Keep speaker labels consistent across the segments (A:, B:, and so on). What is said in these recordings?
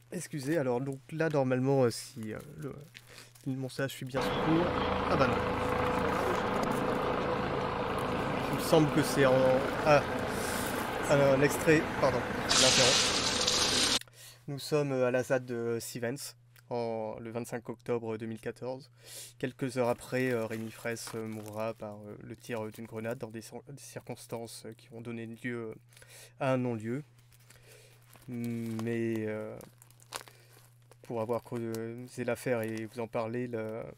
A: Excusez, alors donc là normalement si le montage suit bien son cours. Ah bah non. Il me semble que c'est Ah, un extrait, pardon, je l'interromps. Nous sommes à la ZAD de Sivens, le 25 octobre 2014. Quelques heures après, Rémi Fraisse mourra par le tir d'une grenade dans des circonstances qui ont donné lieu à un non-lieu. Mais pour avoir creusé l'affaire et vous en parler,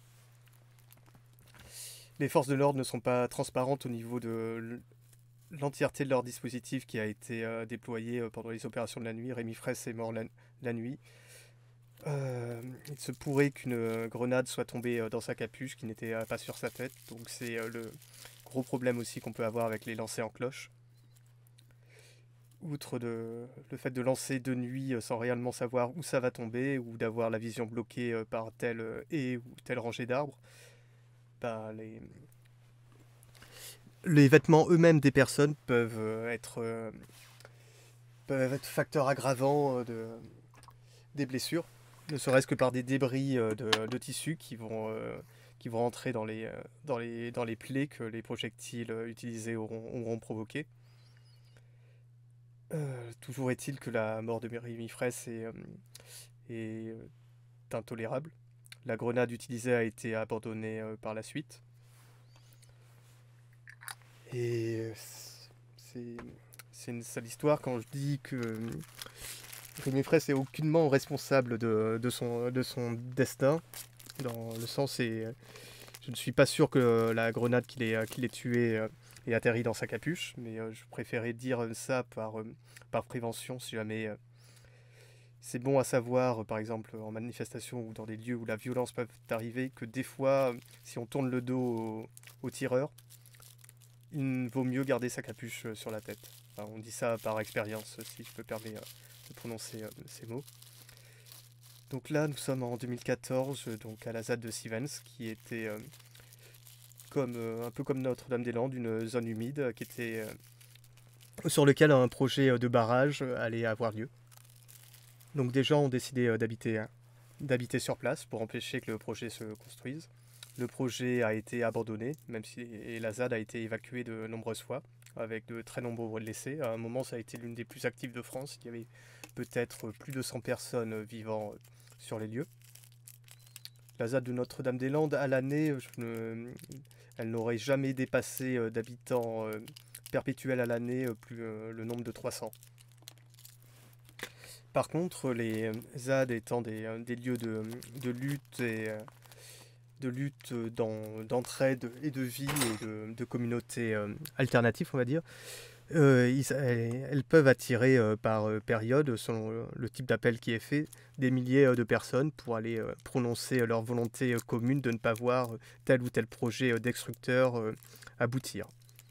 A: les forces de l'ordre ne sont pas transparentes au niveau de l'entièreté de leur dispositif qui a été déployé pendant les opérations de la nuit. Rémi Fraisse est mort la nuit. Il se pourrait qu'une grenade soit tombée dans sa capuche qui n'était pas sur sa tête. Donc c'est le gros problème aussi qu'on peut avoir avec les lancers en cloche. Outre le fait de lancer de nuit sans réellement savoir où ça va tomber ou d'avoir la vision bloquée par telle haie ou telle rangée d'arbres, bah, les vêtements eux-mêmes des personnes peuvent être facteurs aggravants des blessures, ne serait-ce que par des débris de tissus qui vont entrer dans les plaies que les projectiles utilisés auront provoquées. Toujours est-il que la mort de Rémi Fraisse est intolérable. La grenade utilisée a été abandonnée par la suite. Et c'est une sale histoire quand je dis que Rémi Fraisse est aucunement responsable de son destin. Dans le sens, je ne suis pas sûr que la grenade qui l'ait tué ait atterri dans sa capuche, mais je préférais dire ça par prévention si jamais c'est bon à savoir, par exemple en manifestation ou dans des lieux où la violence peut arriver, que des fois, si on tourne le dos au tireur, il vaut mieux garder sa capuche sur la tête. Enfin, on dit ça par expérience, si je peux permettre de prononcer ces mots. Donc là, nous sommes en 2014, donc à la ZAD de Sivens, qui était un peu comme Notre-Dame-des-Landes, une zone humide qui était sur lequel un projet de barrage allait avoir lieu. Donc des gens ont décidé d'habiter sur place pour empêcher que le projet se construise. Le projet a été abandonné, et la ZAD a été évacuée de nombreuses fois, avec de très nombreux blessés. À un moment, ça a été l'une des plus actives de France. Il y avait peut-être plus de 100 personnes vivant sur les lieux. La ZAD de Notre-Dame-des-Landes, à l'année, elle n'aurait jamais dépassé d'habitants perpétuels à l'année, plus le nombre de 300. Par contre, les ZAD étant des lieux de lutte d'entraide et de vie et de communautés alternatives, on va dire, elles peuvent attirer par période, selon le type d'appel qui est fait, des milliers de personnes pour aller prononcer leur volonté commune de ne pas voir tel ou tel projet destructeur aboutir.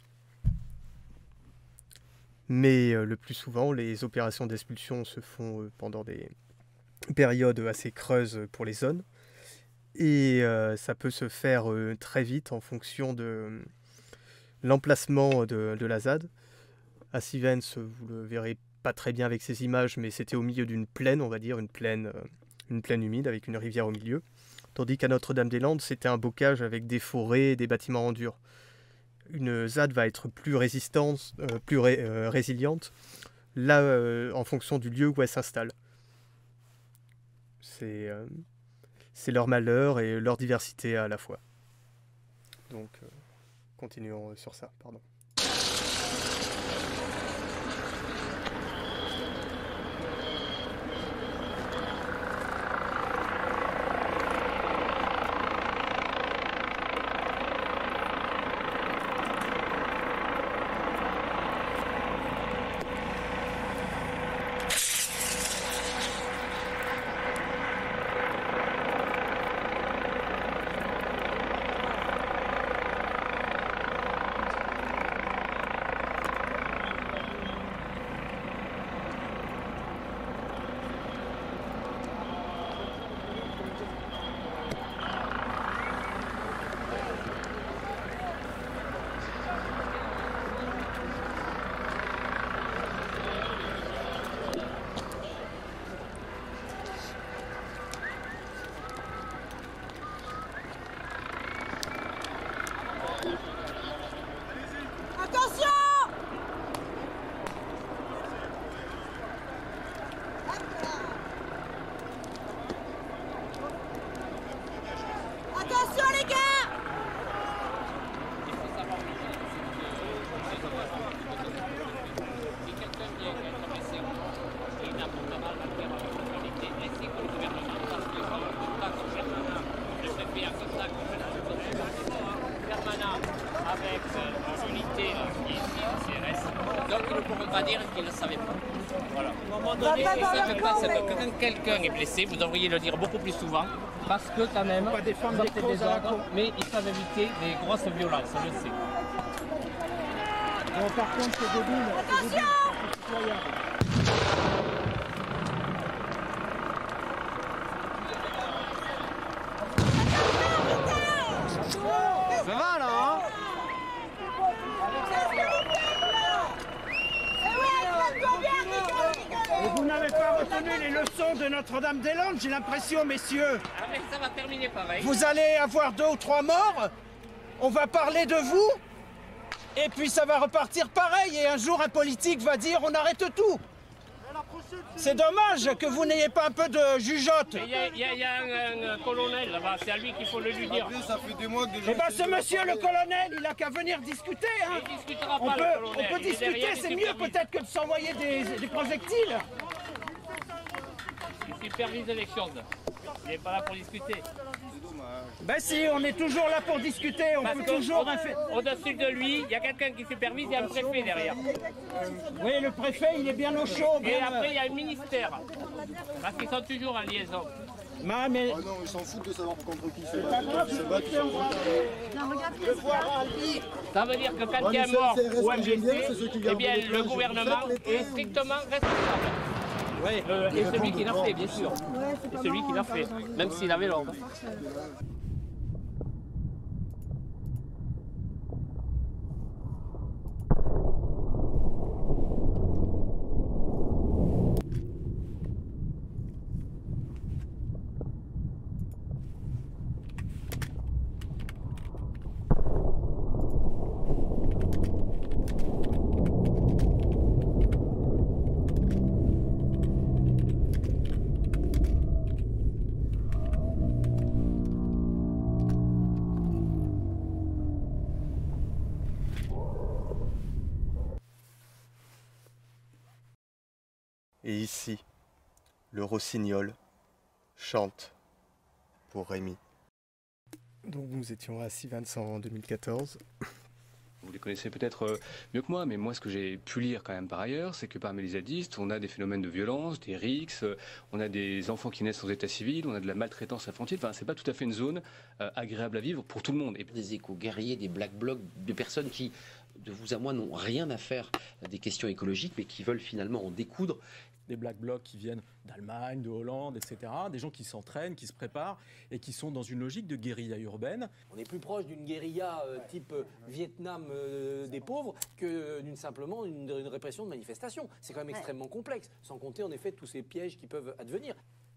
A: Mais le plus souvent, les opérations d'expulsion se font pendant des périodes assez creuses pour les zones. Et ça peut se faire très vite en fonction de l'emplacement de la ZAD. À Sivens, vous le verrez pas très bien avec ces images, mais c'était au milieu d'une plaine, on va dire, une plaine humide avec une rivière au milieu. Tandis qu'à Notre-Dame-des-Landes, c'était un bocage avec des forêts et des bâtiments en dur. Une ZAD va être plus résiliente là en fonction du lieu où elle s'installe. C'est leur malheur et leur diversité à la fois. Donc, continuons sur ça, pardon.
B: donné, quand quelqu'un est blessé, vous devriez le dire beaucoup plus souvent, parce que quand même, vous avez des ordres, mais ils savent éviter des grosses violences, on le sait.
C: Bon, par contre, c'est débile. Attention!
D: Ça va là, hein?
C: Et vous n'avez pas retenu les leçons de Notre-Dame-des-Landes, j'ai l'impression, messieurs.
B: Ah mais ça va terminer pareil.
C: Vous allez avoir 2 ou 3 morts, on va parler de vous, et puis ça va repartir pareil, et un jour un politique va dire on arrête tout. C'est dommage que vous n'ayez pas un peu de jugeote.
B: Il y a un colonel là-bas, c'est à lui qu'il faut le lui dire.
D: Ça fait des mois que
C: Eh ben ce monsieur le colonel, il a qu'à venir discuter. Hein.
B: Il discutera
C: On
B: pas,
C: peut,
B: le colonel.
C: on peut
B: Il est
C: discuter,
B: derrière,
C: c'est
B: il
C: mieux
B: supervise.
C: peut-être que de s'envoyer des projectiles.
B: Il supervise les choses. Il n'est pas là pour discuter.
C: Ben si, on est toujours là pour discuter, on
B: Parce
C: peut
B: que
C: toujours...
B: au-dessus de lui, il y a quelqu'un qui supervise et un préfet derrière.
C: Oui, le préfet, il est bien au chaud.
B: Et après, il y a un ministère. Parce qu'ils sont toujours en liaison.
C: Mais...
D: Ah non, ils s'en foutent de savoir contre qui se battent.
B: Ça veut dire que quand il y a un mort ou un blessé, eh bien le gouvernement est strictement responsable.
C: Ouais.
B: Et celui qui l'a fait, bien sûr. Et celui qui l'a fait, même s'il avait l'ordre.
A: Et ici, le rossignol chante pour Rémi. Donc nous étions à Sivens en 2014.
E: Vous les connaissez peut-être mieux que moi, mais moi ce que j'ai pu lire quand même par ailleurs, c'est que parmi les zadistes, on a des phénomènes de violence, des rixes, on a des enfants qui naissent sans état civil, on a de la maltraitance infantile, enfin c'est pas tout à fait une zone agréable à vivre pour tout le monde. Et
F: des éco-guerriers, des black blocs, de personnes qui, de vous à moi, n'ont rien à faire des questions écologiques, mais qui veulent finalement en découdre.
G: Des black blocs qui viennent d'Allemagne, de Hollande, etc. Des gens qui s'entraînent, qui se préparent et qui sont dans une logique de guérilla urbaine.
H: On est plus proche d'une guérilla type Vietnam des pauvres que simplement une répression de manifestation. C'est quand même extrêmement complexe, sans compter en effet tous ces pièges qui peuvent advenir.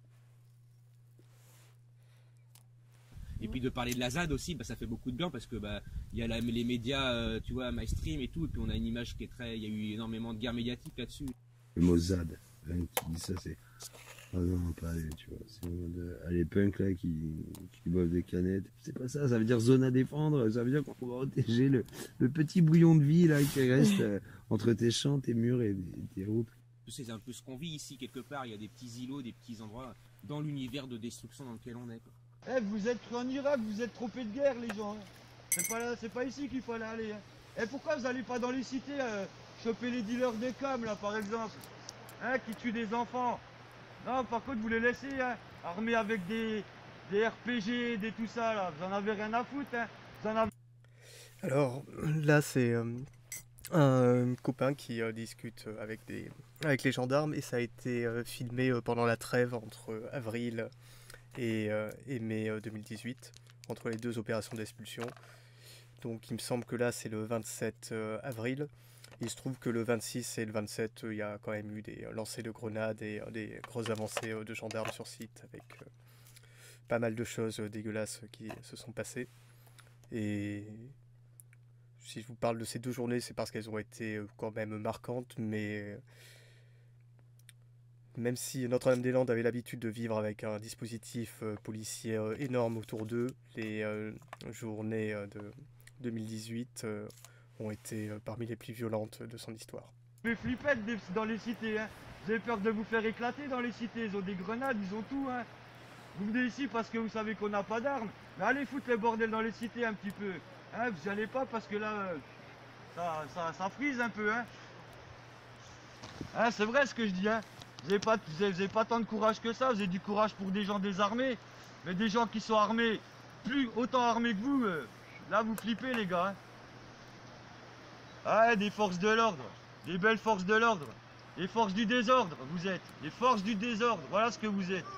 I: Et puis de parler de la ZAD aussi, ça fait beaucoup de bien parce que y a les médias, tu vois, MyStream et tout, et puis on a une image qui est il y a eu énormément de guerre médiatique là-dessus.
J: Le mot ZAD, qui dit ça, c'est... Oh non, pas aller, tu vois. C'est le mode... les punks là qui boivent des canettes. C'est pas ça, ça veut dire zone à défendre. Ça veut dire qu'on va protéger le petit bouillon de vie là qui reste entre tes champs, tes murs et tes routes.
I: C'est un peu ce qu'on vit ici quelque part. Il y a des petits îlots, des petits endroits dans l'univers de destruction dans lequel on est, quoi.
D: Eh, vous êtes en Irak, vous êtes trompés de guerre, les gens. Hein. C'est pas ici qu'il fallait aller. Hein. Et pourquoi vous allez pas dans les cités choper les dealers des cams, là, par exemple, hein, qui tuent des enfants? Non, par contre, vous les laissez, hein, armés avec des RPG, des tout ça, là. Vous en avez rien à foutre, hein. Vous en avez...
A: Alors, là, c'est un copain qui discute avec les gendarmes, et ça a été filmé pendant la trêve entre avril et mai 2018, entre les deux opérations d'expulsion. Donc il me semble que là c'est le 27 avril. Il se trouve que le 26 et le 27, il y a quand même eu des lancers de grenades et des grosses avancées de gendarmes sur site, avec pas mal de choses dégueulasses qui se sont passées. Et si je vous parle de ces deux journées, c'est parce qu'elles ont été quand même marquantes, mais même si Notre-Dame-des-Landes avait l'habitude de vivre avec un dispositif policier énorme autour d'eux, les journées de 2018 ont été parmi les plus violentes de son histoire.
D: Les flippettes dans les cités, hein. Vous avez peur de vous faire éclater dans les cités, ils ont des grenades, ils ont tout, hein. Vous venez ici parce que vous savez qu'on n'a pas d'armes, mais allez foutre le bordel dans les cités un petit peu, hein. Vous n'y allez pas parce que là, ça frise un peu, hein. Hein, c'est vrai ce que je dis, hein. Vous avez pas tant de courage que ça, vous avez du courage pour des gens désarmés. Mais des gens qui sont armés, autant armés que vous, là vous flippez les gars. Hein. Ah, des forces de l'ordre, des belles forces de l'ordre. Les forces du désordre, vous êtes. Les forces du désordre, voilà ce que vous êtes.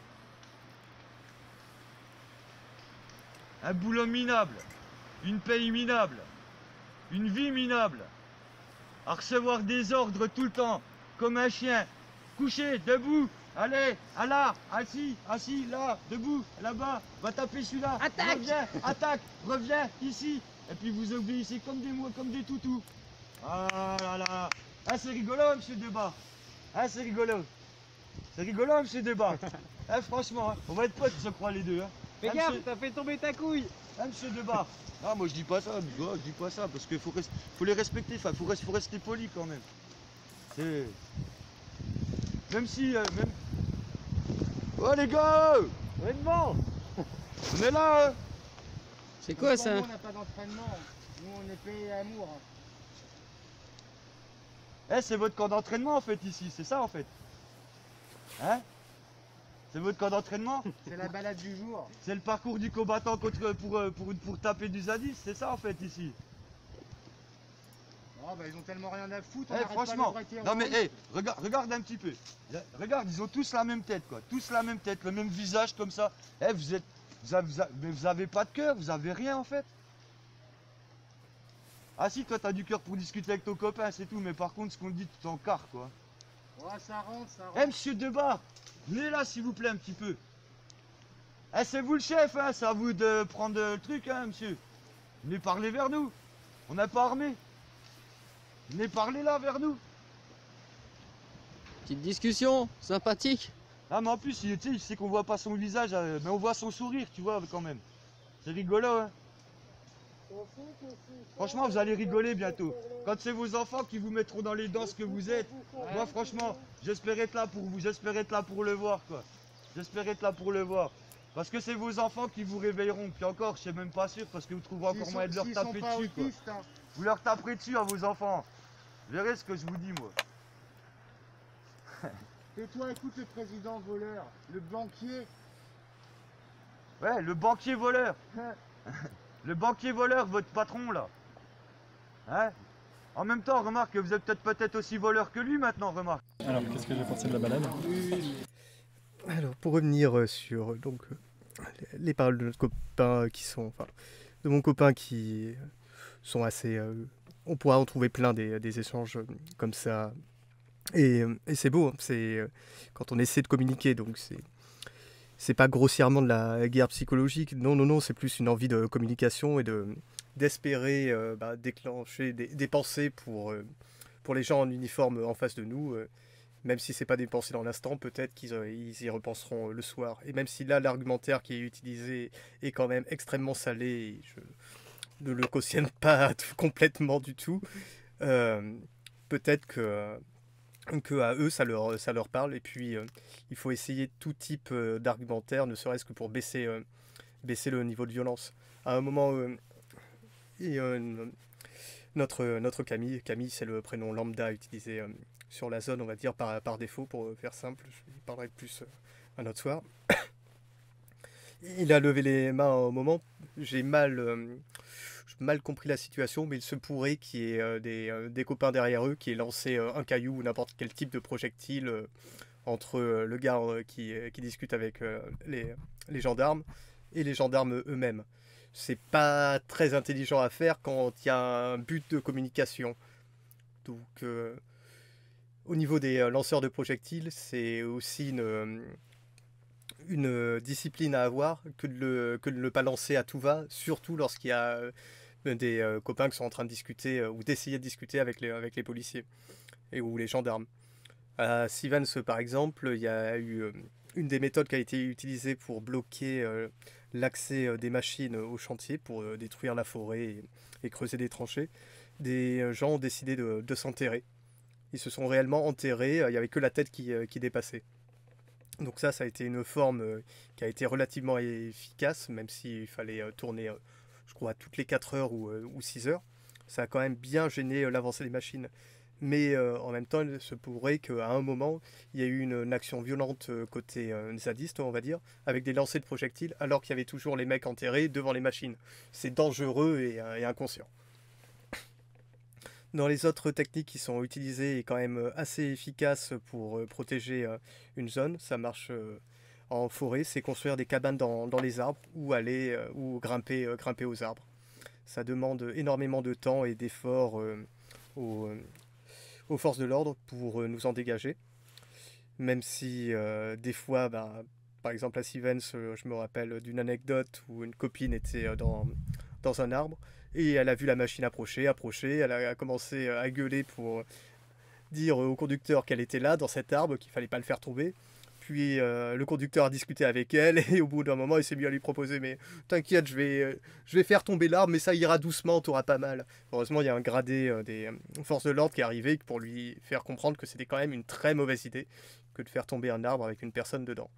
D: Un boulot minable, une paye minable, une vie minable. À recevoir des ordres tout le temps, comme un chien. Couché, debout, allez, à là, assis, là, debout, là-bas, va taper celui-là.
K: Attaque.
D: Reviens, attaque, reviens, ici. Et puis vous obéissez comme des toutous. Ah là là. Ah, c'est rigolo, monsieur Debat. Ah, c'est rigolo. C'est rigolo, monsieur Debat. Ah, franchement, hein, on va être potes, je crois, les deux. Hein.
K: Fais gaffe, t'as fait tomber ta couille.
D: Ah, monsieur Debat. Ah, moi, je dis pas ça, je dis pas ça, parce qu'il faut les respecter, enfin, faut rester poli quand même. C'est... Même si... même... Oh, les gars.
K: On est devant.
D: On est là, hein.
K: C'est quoi ça?
L: Nous, on n'a pas d'entraînement. Nous, on est payé à amour.
D: Eh, c'est votre camp d'entraînement en fait ici, c'est ça en fait. Hein? C'est votre camp d'entraînement?
L: C'est la balade du jour.
D: C'est le parcours du combattant pour taper du zadiste, c'est ça en fait ici.
L: Oh, bah, ils ont tellement rien à foutre.
D: Eh, franchement, non mais hey, regarde un petit peu. Regarde, ils ont tous la même tête quoi, tous la même tête, le même visage comme ça. Eh, vous avez pas de cœur, vous avez rien en fait. Ah si, toi t'as du cœur pour discuter avec ton copain, c'est tout, mais par contre ce qu'on dit tout en quart quoi.
L: Ouais, ça rentre, ça rentre.
D: Eh monsieur Debat, venez là s'il vous plaît un petit peu. Eh c'est vous le chef, hein, c'est à vous de prendre le truc hein monsieur. Venez parler vers nous, on n'est pas armé. Venez parler là vers nous.
K: Petite discussion, sympathique.
D: Ah mais en plus, il sait qu'on voit pas son visage, mais on voit son sourire, tu vois quand même. C'est rigolo hein. Franchement, vous allez rigoler bientôt. Quand c'est vos enfants qui vous mettront dans les dents ce que vous êtes. Moi, franchement, j'espère être là pour vous. J'espère être là pour le voir, quoi. J'espère être là pour le voir. Parce que c'est vos enfants qui vous réveilleront. Puis encore, je suis même pas sûr, parce que vous trouverez encore moyen de leur taper dessus, quoi.
L: Hein.
D: Vous leur taperez dessus à vos enfants. Vous verrez ce que je vous dis, moi.
L: Et toi, écoute le président voleur, le banquier.
D: Ouais, le banquier voleur. Le banquier voleur, votre patron là. Hein? En même temps, remarque que vous êtes peut-être aussi voleur que lui maintenant, remarque.
G: Alors, qu'est-ce que j'ai pensé de la balade?
A: Alors, pour revenir sur donc, les paroles de notre copain qui sont... Enfin, de mon copain qui sont assez... on pourra en trouver plein des échanges comme ça. Et c'est beau, hein, c'est quand on essaie de communiquer, donc c'est pas grossièrement de la guerre psychologique, non, c'est plus une envie de communication et d'espérer déclencher des pensées pour les gens en uniforme en face de nous, même si c'est pas des pensées dans l'instant, peut-être qu'ils y repenseront le soir. Et même si là, l'argumentaire qui est utilisé est quand même extrêmement salé, et je ne le cautionne pas complètement du tout, peut-être que à eux ça leur parle, et puis il faut essayer tout type d'argumentaire, ne serait-ce que pour baisser le niveau de violence. À un moment, notre Camille c'est le prénom lambda utilisé sur la zone, on va dire par défaut, pour faire simple, je lui parlerai plus un autre soir. Il a levé les mains au moment, j'ai mal compris la situation, mais il se pourrait qu'il y ait des copains derrière eux qui aient lancé un caillou ou n'importe quel type de projectile entre le gars qui discute avec les gendarmes et les gendarmes eux-mêmes. C'est pas très intelligent à faire quand il y a un but de communication. Donc, au niveau des lanceurs de projectiles, c'est aussi une discipline à avoir que de ne pas lancer à tout va, surtout lorsqu'il y a des copains qui sont en train de discuter ou d'essayer de discuter avec les policiers ou les gendarmes. À Sivens, par exemple, il y a eu une des méthodes qui a été utilisée pour bloquer l'accès des machines au chantier, pour détruire la forêt et creuser des tranchées. Des gens ont décidé de s'enterrer. Ils se sont réellement enterrés, il n'y avait que la tête qui dépassait. Donc ça a été une forme qui a été relativement efficace, même s'il fallait tourner, je crois, toutes les 4 heures ou 6 heures. Ça a quand même bien gêné l'avancée des machines. Mais en même temps, il se pourrait qu'à un moment, il y ait eu une action violente côté zadiste, on va dire, avec des lancers de projectiles, alors qu'il y avait toujours les mecs enterrés devant les machines. C'est dangereux et inconscient. Dans les autres techniques qui sont utilisées et quand même assez efficaces pour protéger une zone, ça marche en forêt, c'est construire des cabanes dans les arbres ou aller ou grimper aux arbres. Ça demande énormément de temps et d'efforts aux forces de l'ordre pour nous en dégager. Même si des fois, par exemple à Sivens, je me rappelle d'une anecdote où une copine était dans un arbre et elle a vu la machine approcher, elle a commencé à gueuler pour dire au conducteur qu'elle était là dans cet arbre, qu'il fallait pas le faire tomber. Puis le conducteur a discuté avec elle et au bout d'un moment il s'est mis à lui proposer mais t'inquiète je vais faire tomber l'arbre mais ça ira doucement, t'auras pas mal. Heureusement il y a un gradé des forces de l'ordre qui est arrivé pour lui faire comprendre que c'était quand même une très mauvaise idée que de faire tomber un arbre avec une personne dedans.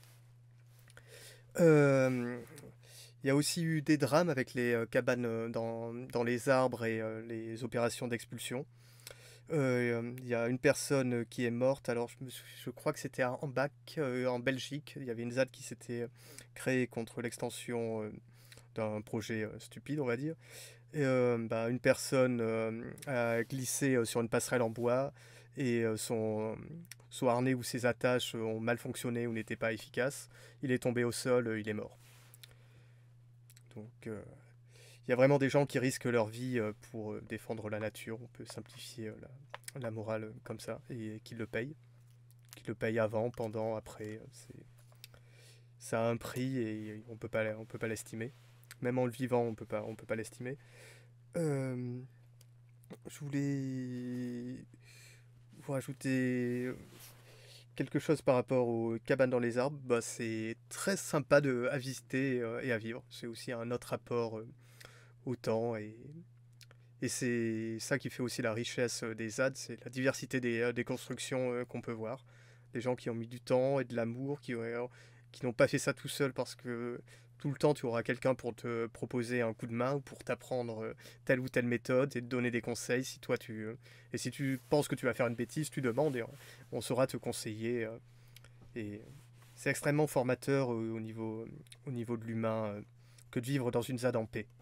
A: Il y a aussi eu des drames avec les cabanes dans les arbres et les opérations d'expulsion. Il y a une personne qui est morte, alors je crois que c'était en Bac, en Belgique. Il y avait une ZAD qui s'était créée contre l'extension d'un projet stupide, on va dire. Et, une personne a glissé sur une passerelle en bois et son harnais ou ses attaches ont mal fonctionné ou n'étaient pas efficaces. Il est tombé au sol, il est mort. Donc il y a vraiment des gens qui risquent leur vie pour défendre la nature. On peut simplifier la morale comme ça et qu'ils le payent. Qu'ils le payent avant, pendant, après. Ça a un prix et on peut pas l'estimer. Même en le vivant, on peut pas l'estimer. Je voulais vous rajouter quelque chose par rapport aux cabanes dans les arbres. C'est très sympa à visiter et à vivre. C'est aussi un autre rapport au temps et c'est ça qui fait aussi la richesse des ZAD, c'est la diversité des constructions qu'on peut voir. Des gens qui ont mis du temps et de l'amour, qui n'ont pas fait ça tout seul parce que tout le temps tu auras quelqu'un pour te proposer un coup de main ou pour t'apprendre telle ou telle méthode et te donner des conseils. Si tu penses que tu vas faire une bêtise, tu demandes et on saura te conseiller. Et c'est extrêmement formateur au niveau de l'humain que de vivre dans une ZAD en paix.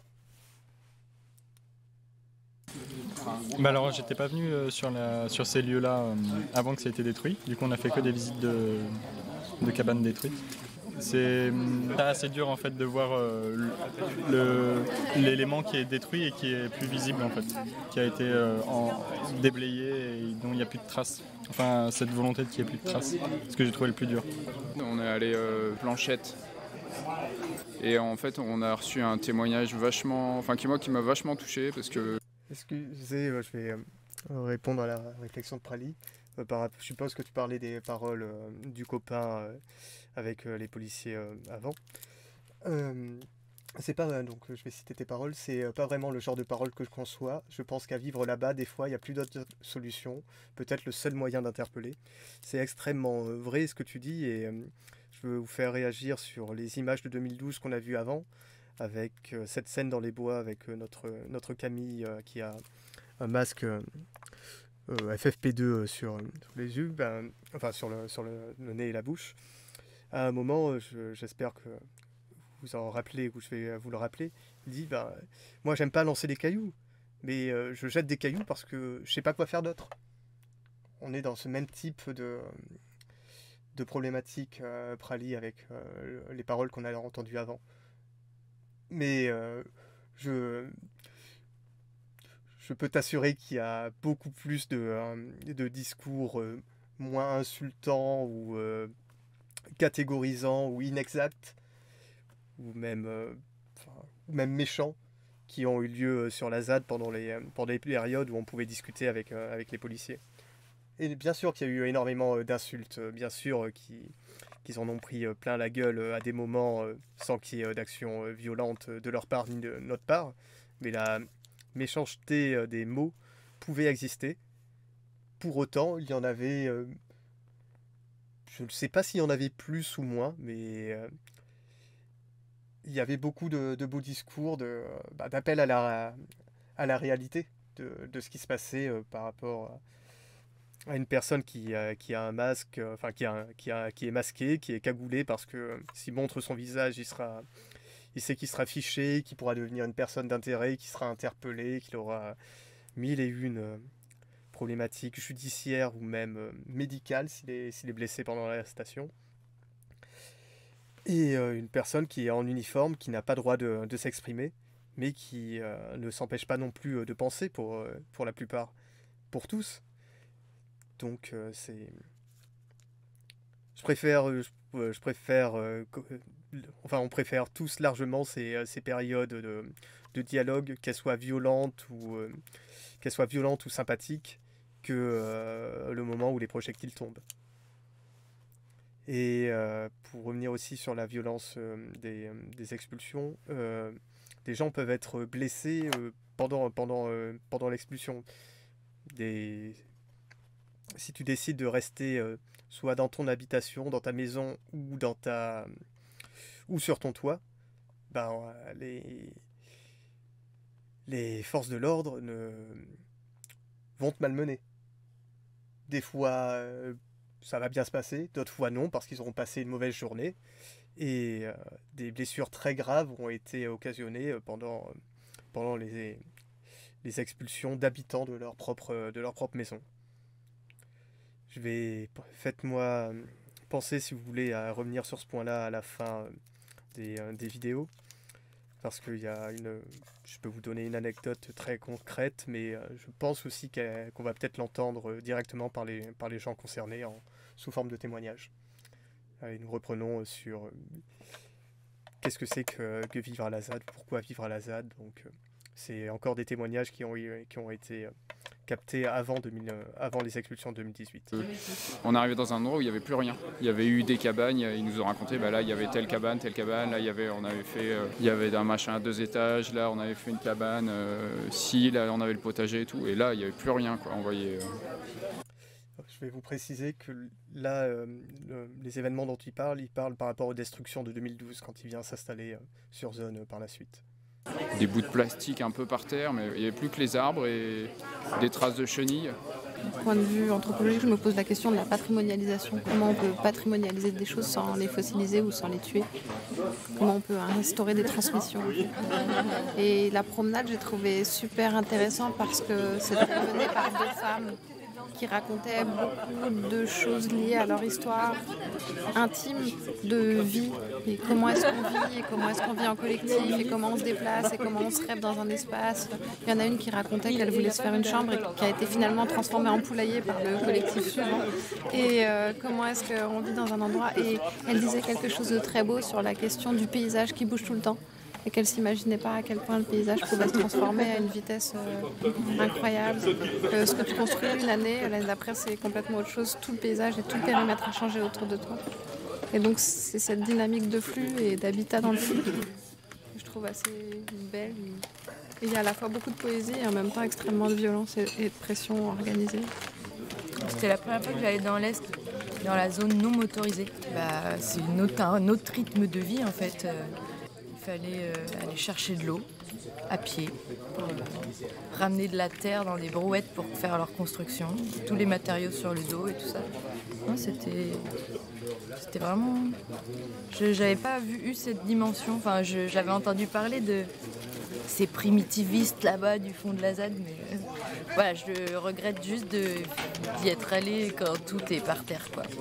M: Alors j'étais pas venu sur ces lieux-là avant que ça ait été détruit. Du coup on a fait que des visites de cabanes détruites. C'est assez dur en fait de voir l'élément qui est détruit et qui est plus visible en fait, qui a été déblayé et dont il n'y a plus de traces. Enfin cette volonté qu'il n'y ait plus de traces, c'est ce que j'ai trouvé le plus dur.
N: On est allé Blanchette. Et en fait on a reçu un témoignage qui m'a vachement touché parce que...
A: Excusez, je vais répondre à la réflexion de Prali. Je suppose que tu parlais des paroles du copain avec les policiers avant. C'est pas, donc je vais citer tes paroles, c'est pas vraiment le genre de paroles que je conçois. Je pense qu'à vivre là-bas, des fois, il n'y a plus d'autres solutions. Peut-être le seul moyen d'interpeller. C'est extrêmement vrai ce que tu dis et je veux vous faire réagir sur les images de 2012 qu'on a vues avant, avec cette scène dans les bois avec notre Camille qui a un masque FFP2 sur les yeux, sur le nez et la bouche. À un moment, j'espère que vous en rappelez, ou je vais vous le rappeler, il dit moi j'aime pas lancer des cailloux, mais je jette des cailloux parce que je sais pas quoi faire d'autre. On est dans ce même type de problématique, Prali, avec les paroles qu'on a entendues avant. Mais je peux t'assurer qu'il y a beaucoup plus de discours moins insultants ou catégorisants ou inexacts ou même méchants qui ont eu lieu sur la ZAD pendant les périodes où on pouvait discuter avec les policiers. Et bien sûr qu'il y a eu énormément d'insultes, bien sûr qu'ils en ont pris plein la gueule à des moments sans qu'il y ait d'action violente de leur part ni de notre part, mais la méchanceté des mots pouvait exister. Pour autant, il y en avait, je ne sais pas s'il y en avait plus ou moins, mais il y avait beaucoup de beaux discours, d'appel à la réalité, de ce qui se passait par rapport à une personne qui a un masque, enfin qui est masqué, qui est cagoulé, parce que s'il montre son visage, il sait qu'il sera fiché, qu'il pourra devenir une personne d'intérêt, qu'il sera interpellé, qu'il aura 1001 problématiques judiciaires ou même médicales s'il est blessé pendant l'arrestation. Et une personne qui est en uniforme, qui n'a pas droit de s'exprimer, mais qui ne s'empêche pas non plus de penser pour la plupart, pour tous. Donc on préfère tous largement ces périodes de dialogue, qu'elles soient violentes ou sympathiques, que le moment où les projectiles tombent. Et pour revenir aussi sur la violence des expulsions, des gens peuvent être blessés pendant l'expulsion. Si tu décides de rester soit dans ton habitation, dans ta maison ou sur ton toit, les forces de l'ordre vont te malmener. Des fois, ça va bien se passer, d'autres fois non, parce qu'ils auront passé une mauvaise journée. Et des blessures très graves ont été occasionnées pendant les expulsions d'habitants de leur propre maison. Faites-moi penser, si vous voulez, à revenir sur ce point-là à la fin des vidéos, parce que je peux vous donner une anecdote très concrète, mais je pense aussi qu'on va peut-être l'entendre directement par les gens concernés sous forme de témoignage. Allez, nous reprenons sur qu'est-ce que c'est que vivre à la ZAD, pourquoi vivre à la ZAD. Donc, c'est encore des témoignages qui ont été captés avant les expulsions de 2018.
N: On est arrivé dans un endroit où il n'y avait plus rien. Il y avait eu des cabanes, ils nous ont raconté, là il y avait telle cabane, là il y avait un machin à 2 étages, là on avait fait une cabane, là on avait le potager et tout, et là il n'y avait plus rien, quoi. On voyait...
A: Je vais vous préciser que là, les événements dont il parle par rapport aux destructions de 2012, quand il vient s'installer sur zone par la suite.
N: Des bouts de plastique un peu par terre, mais il n'y avait plus que les arbres et des traces de chenilles.
O: Du point de vue anthropologique, je me pose la question de la patrimonialisation. Comment on peut patrimonialiser des choses sans les fossiliser ou sans les tuer? Comment on peut restaurer des transmissions? Et la promenade, j'ai trouvé super intéressant parce que c'était mené par 2 femmes qui racontaient beaucoup de choses liées à leur histoire intime de vie, et comment est-ce qu'on vit, et comment est-ce qu'on vit en collectif, et comment on se déplace, et comment on se rêve dans un espace. Il y en a une qui racontait qu'elle voulait se faire une chambre et qui a été finalement transformée en poulailler par le collectif suivant. Et comment est-ce qu'on vit dans un endroit. Et elle disait quelque chose de très beau sur la question du paysage qui bouge tout le temps, et qu'elle ne s'imaginait pas à quel point le paysage pouvait se transformer à une vitesse incroyable. Ce que tu construis une année, l'année d'après c'est complètement autre chose. Tout le paysage et tout le périmètre a changé autour de toi. Et donc c'est cette dynamique de flux et d'habitat dans le flux que je trouve assez belle. Et il y a à la fois beaucoup de poésie et en même temps extrêmement de violence et de pression organisée.
P: C'était la première fois que j'allais dans l'Est, dans la zone non motorisée. C'est un autre rythme de vie en fait. Il fallait aller chercher de l'eau à pied, ramener de la terre dans des brouettes pour faire leur construction, tous les matériaux sur le dos et tout ça. Non, c'était vraiment... J'avais pas eu cette dimension, enfin j'avais entendu parler de ces primitivistes là-bas du fond de la ZAD, mais voilà, je regrette juste d'y être allé quand tout est par terre, quoi.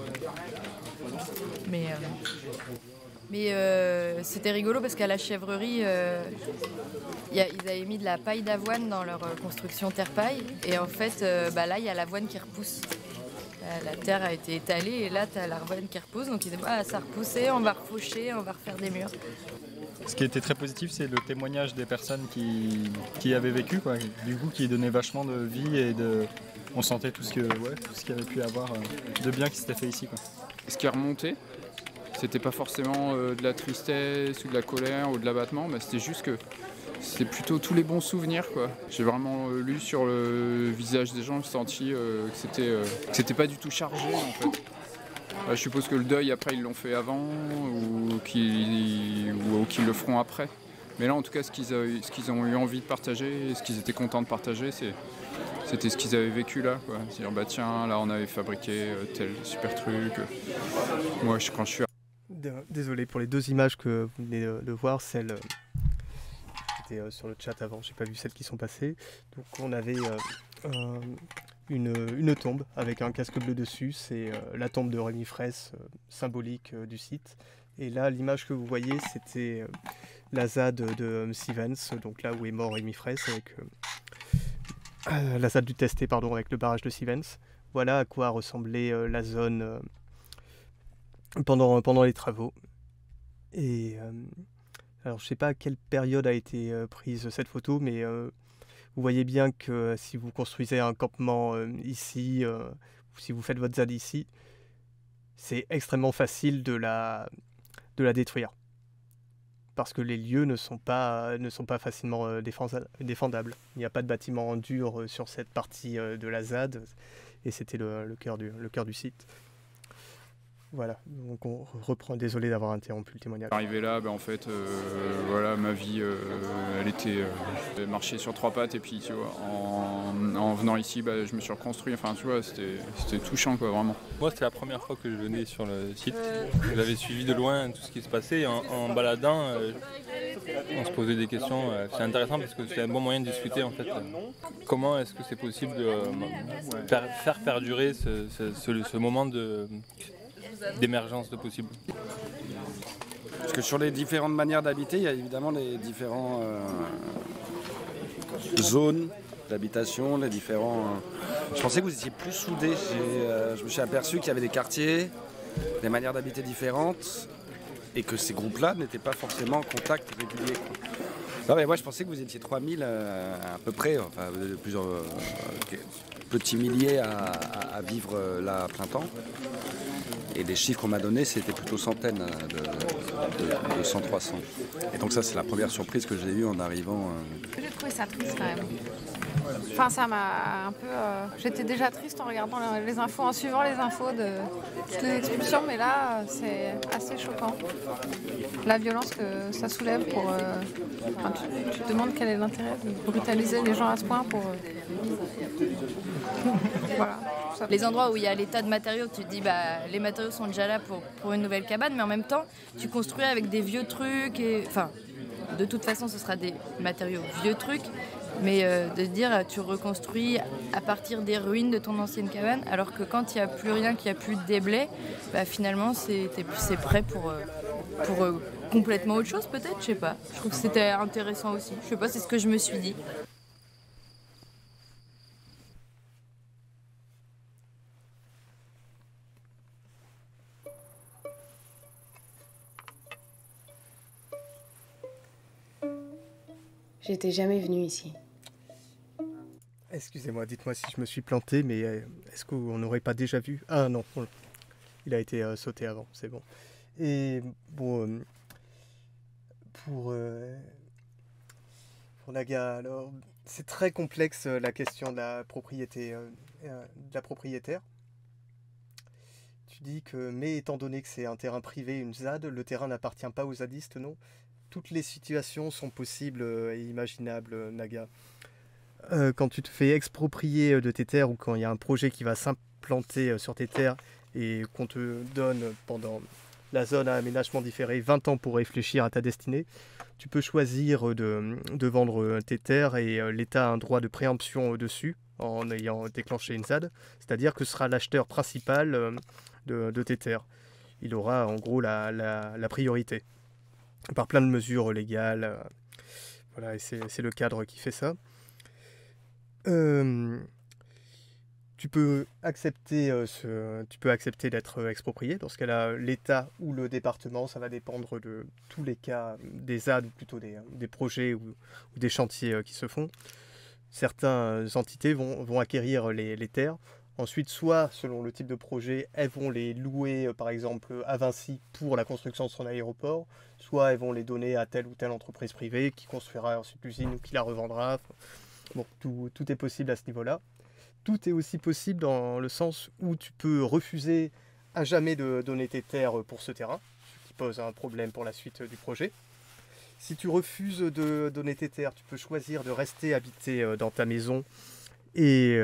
P: Mais c'était rigolo parce qu'à la chèvrerie, ils avaient mis de la paille d'avoine dans leur construction terre-paille. Et en fait, là, il y a l'avoine qui repousse. La terre a été étalée et là, tu as l'avoine qui repousse. Donc ils disaient, ça a repoussé, on va refaucher, on va refaire des murs.
M: Ce qui était très positif, c'est le témoignage des personnes qui avaient vécu, quoi. Du coup, qui donnait vachement de vie et on sentait tout ce qu'il y avait pu avoir de bien qui s'était fait ici, quoi.
N: Ce qui est remonté, c'était pas forcément de la tristesse ou de la colère ou de l'abattement, mais c'était juste que c'était plutôt tous les bons souvenirs, quoi. J'ai vraiment lu sur le visage des gens, senti que c'était pas du tout chargé en fait. Je suppose que le deuil après ils l'ont fait avant ou qu'ils le feront après. Mais là, en tout cas, ce qu'ils ont eu envie de partager et ce qu'ils étaient contents de partager, c'était ce qu'ils avaient vécu là, quoi. C'est-à-dire, bah tiens, là, on avait fabriqué tel super truc. Moi, quand je suis...
A: Désolé pour les deux images que vous venez de voir, celle qui était sur le chat avant, j'ai pas vu celles qui sont passées. Donc on avait une tombe avec un casque bleu dessus, c'est la tombe de Rémi Fraisse, symbolique du site. Et là, l'image que vous voyez, c'était la ZAD de Sivens, donc là où est mort Rémi Fraisse, avec la ZAD du Testé, pardon, avec le barrage de Sivens. Voilà à quoi ressemblait la zone pendant les travaux. Et alors je sais pas à quelle période a été prise cette photo, mais vous voyez bien que si vous construisez un campement ici, ou si vous faites votre ZAD ici, c'est extrêmement facile de la détruire. Parce que les lieux ne sont pas facilement défendables. Il n'y a pas de bâtiment dur sur cette partie de la ZAD, et c'était le cœur du site. Voilà, donc on reprend, désolé d'avoir interrompu le témoignage.
N: Arrivé là, en fait, voilà, ma vie, elle était marcher sur 3 pattes, et puis tu vois, en venant ici, je me suis reconstruit. Enfin, tu vois, c'était touchant, quoi, vraiment.
Q: Moi, c'était la première fois que je venais sur le site. J'avais suivi de loin tout ce qui se passait. En baladant, on se posait des questions. C'est intéressant parce que c'est un bon moyen de discuter, en fait. Comment est-ce que c'est possible de faire perdurer ce moment d'émergence de possible.
R: Parce que sur les différentes manières d'habiter, il y a évidemment les différentes zones d'habitation, les différents... Je pensais que vous étiez plus soudés. Je me suis aperçu qu'il y avait des quartiers, des manières d'habiter différentes, et que ces groupes-là n'étaient pas forcément en contact régulier. Non, mais moi, je pensais que vous étiez 3000 à peu près, enfin plusieurs petits milliers à vivre là à plein temps. Et les chiffres qu'on m'a donnés, c'était plutôt centaines de 100-300. Et donc ça, c'est la première surprise que j'ai eue en arrivant.
O: J'ai trouvé ça triste quand même. Enfin, ça m'a un peu... J'étais déjà triste en regardant les infos, en suivant les infos de toutes les expulsions, mais là, c'est assez choquant. La violence que ça soulève pour... Enfin, tu te demandes quel est l'intérêt de brutaliser les gens à ce point pour... Voilà.
P: Les endroits où il y a l'état de matériaux, tu te dis les matériaux sont déjà là pour une nouvelle cabane, mais en même temps, tu construis avec des vieux trucs. Enfin, de toute façon, ce sera des matériaux vieux trucs, mais de dire tu reconstruis à partir des ruines de ton ancienne cabane, alors que quand il n'y a plus rien, qu'il n'y a plus de déblais, finalement, c'est prêt pour complètement autre chose, peut-être, je sais pas. Je trouve que c'était intéressant aussi. Je sais pas, c'est ce que je me suis dit.
S: J'étais jamais venue ici.
A: Excusez-moi, dites-moi si je me suis planté, mais est-ce qu'on n'aurait pas déjà vu? Ah non, il a été sauté avant, c'est bon. Et bon, pour Naga, alors, c'est très complexe la question de la propriété, de la propriétaire. Tu dis que, mais étant donné que c'est un terrain privé, une ZAD, le terrain n'appartient pas aux zadistes, non? Toutes les situations sont possibles et imaginables, Naga. Quand tu te fais exproprier de tes terres ou quand il y a un projet qui va s'implanter sur tes terres et qu'on te donne pendant la zone à aménagement différé 20 ans pour réfléchir à ta destinée, tu peux choisir de vendre tes terres et l'État a un droit de préemption dessus en ayant déclenché une ZAD, c'est-à-dire que ce sera l'acheteur principal de tes terres. Il aura en gros la priorité. Par plein de mesures légales. Voilà, et c'est le cadre qui fait ça. Tu peux accepter d'être exproprié. Dans ce cas-là, l'État ou le département, ça va dépendre de tous les cas des ZAD, ou plutôt des projets ou des chantiers qui se font. Certaines entités vont acquérir les terres. Ensuite, soit, selon le type de projet, elles vont les louer, par exemple, à Vinci pour la construction de son aéroport, soit elles vont les donner à telle ou telle entreprise privée qui construira ensuite l'usine ou qui la revendra. Bon, tout est possible à ce niveau-là. Tout est aussi possible dans le sens où tu peux refuser à jamais de donner tes terres pour ce terrain, ce qui pose un problème pour la suite du projet. Si tu refuses de donner tes terres, tu peux choisir de rester habiter dans ta maison et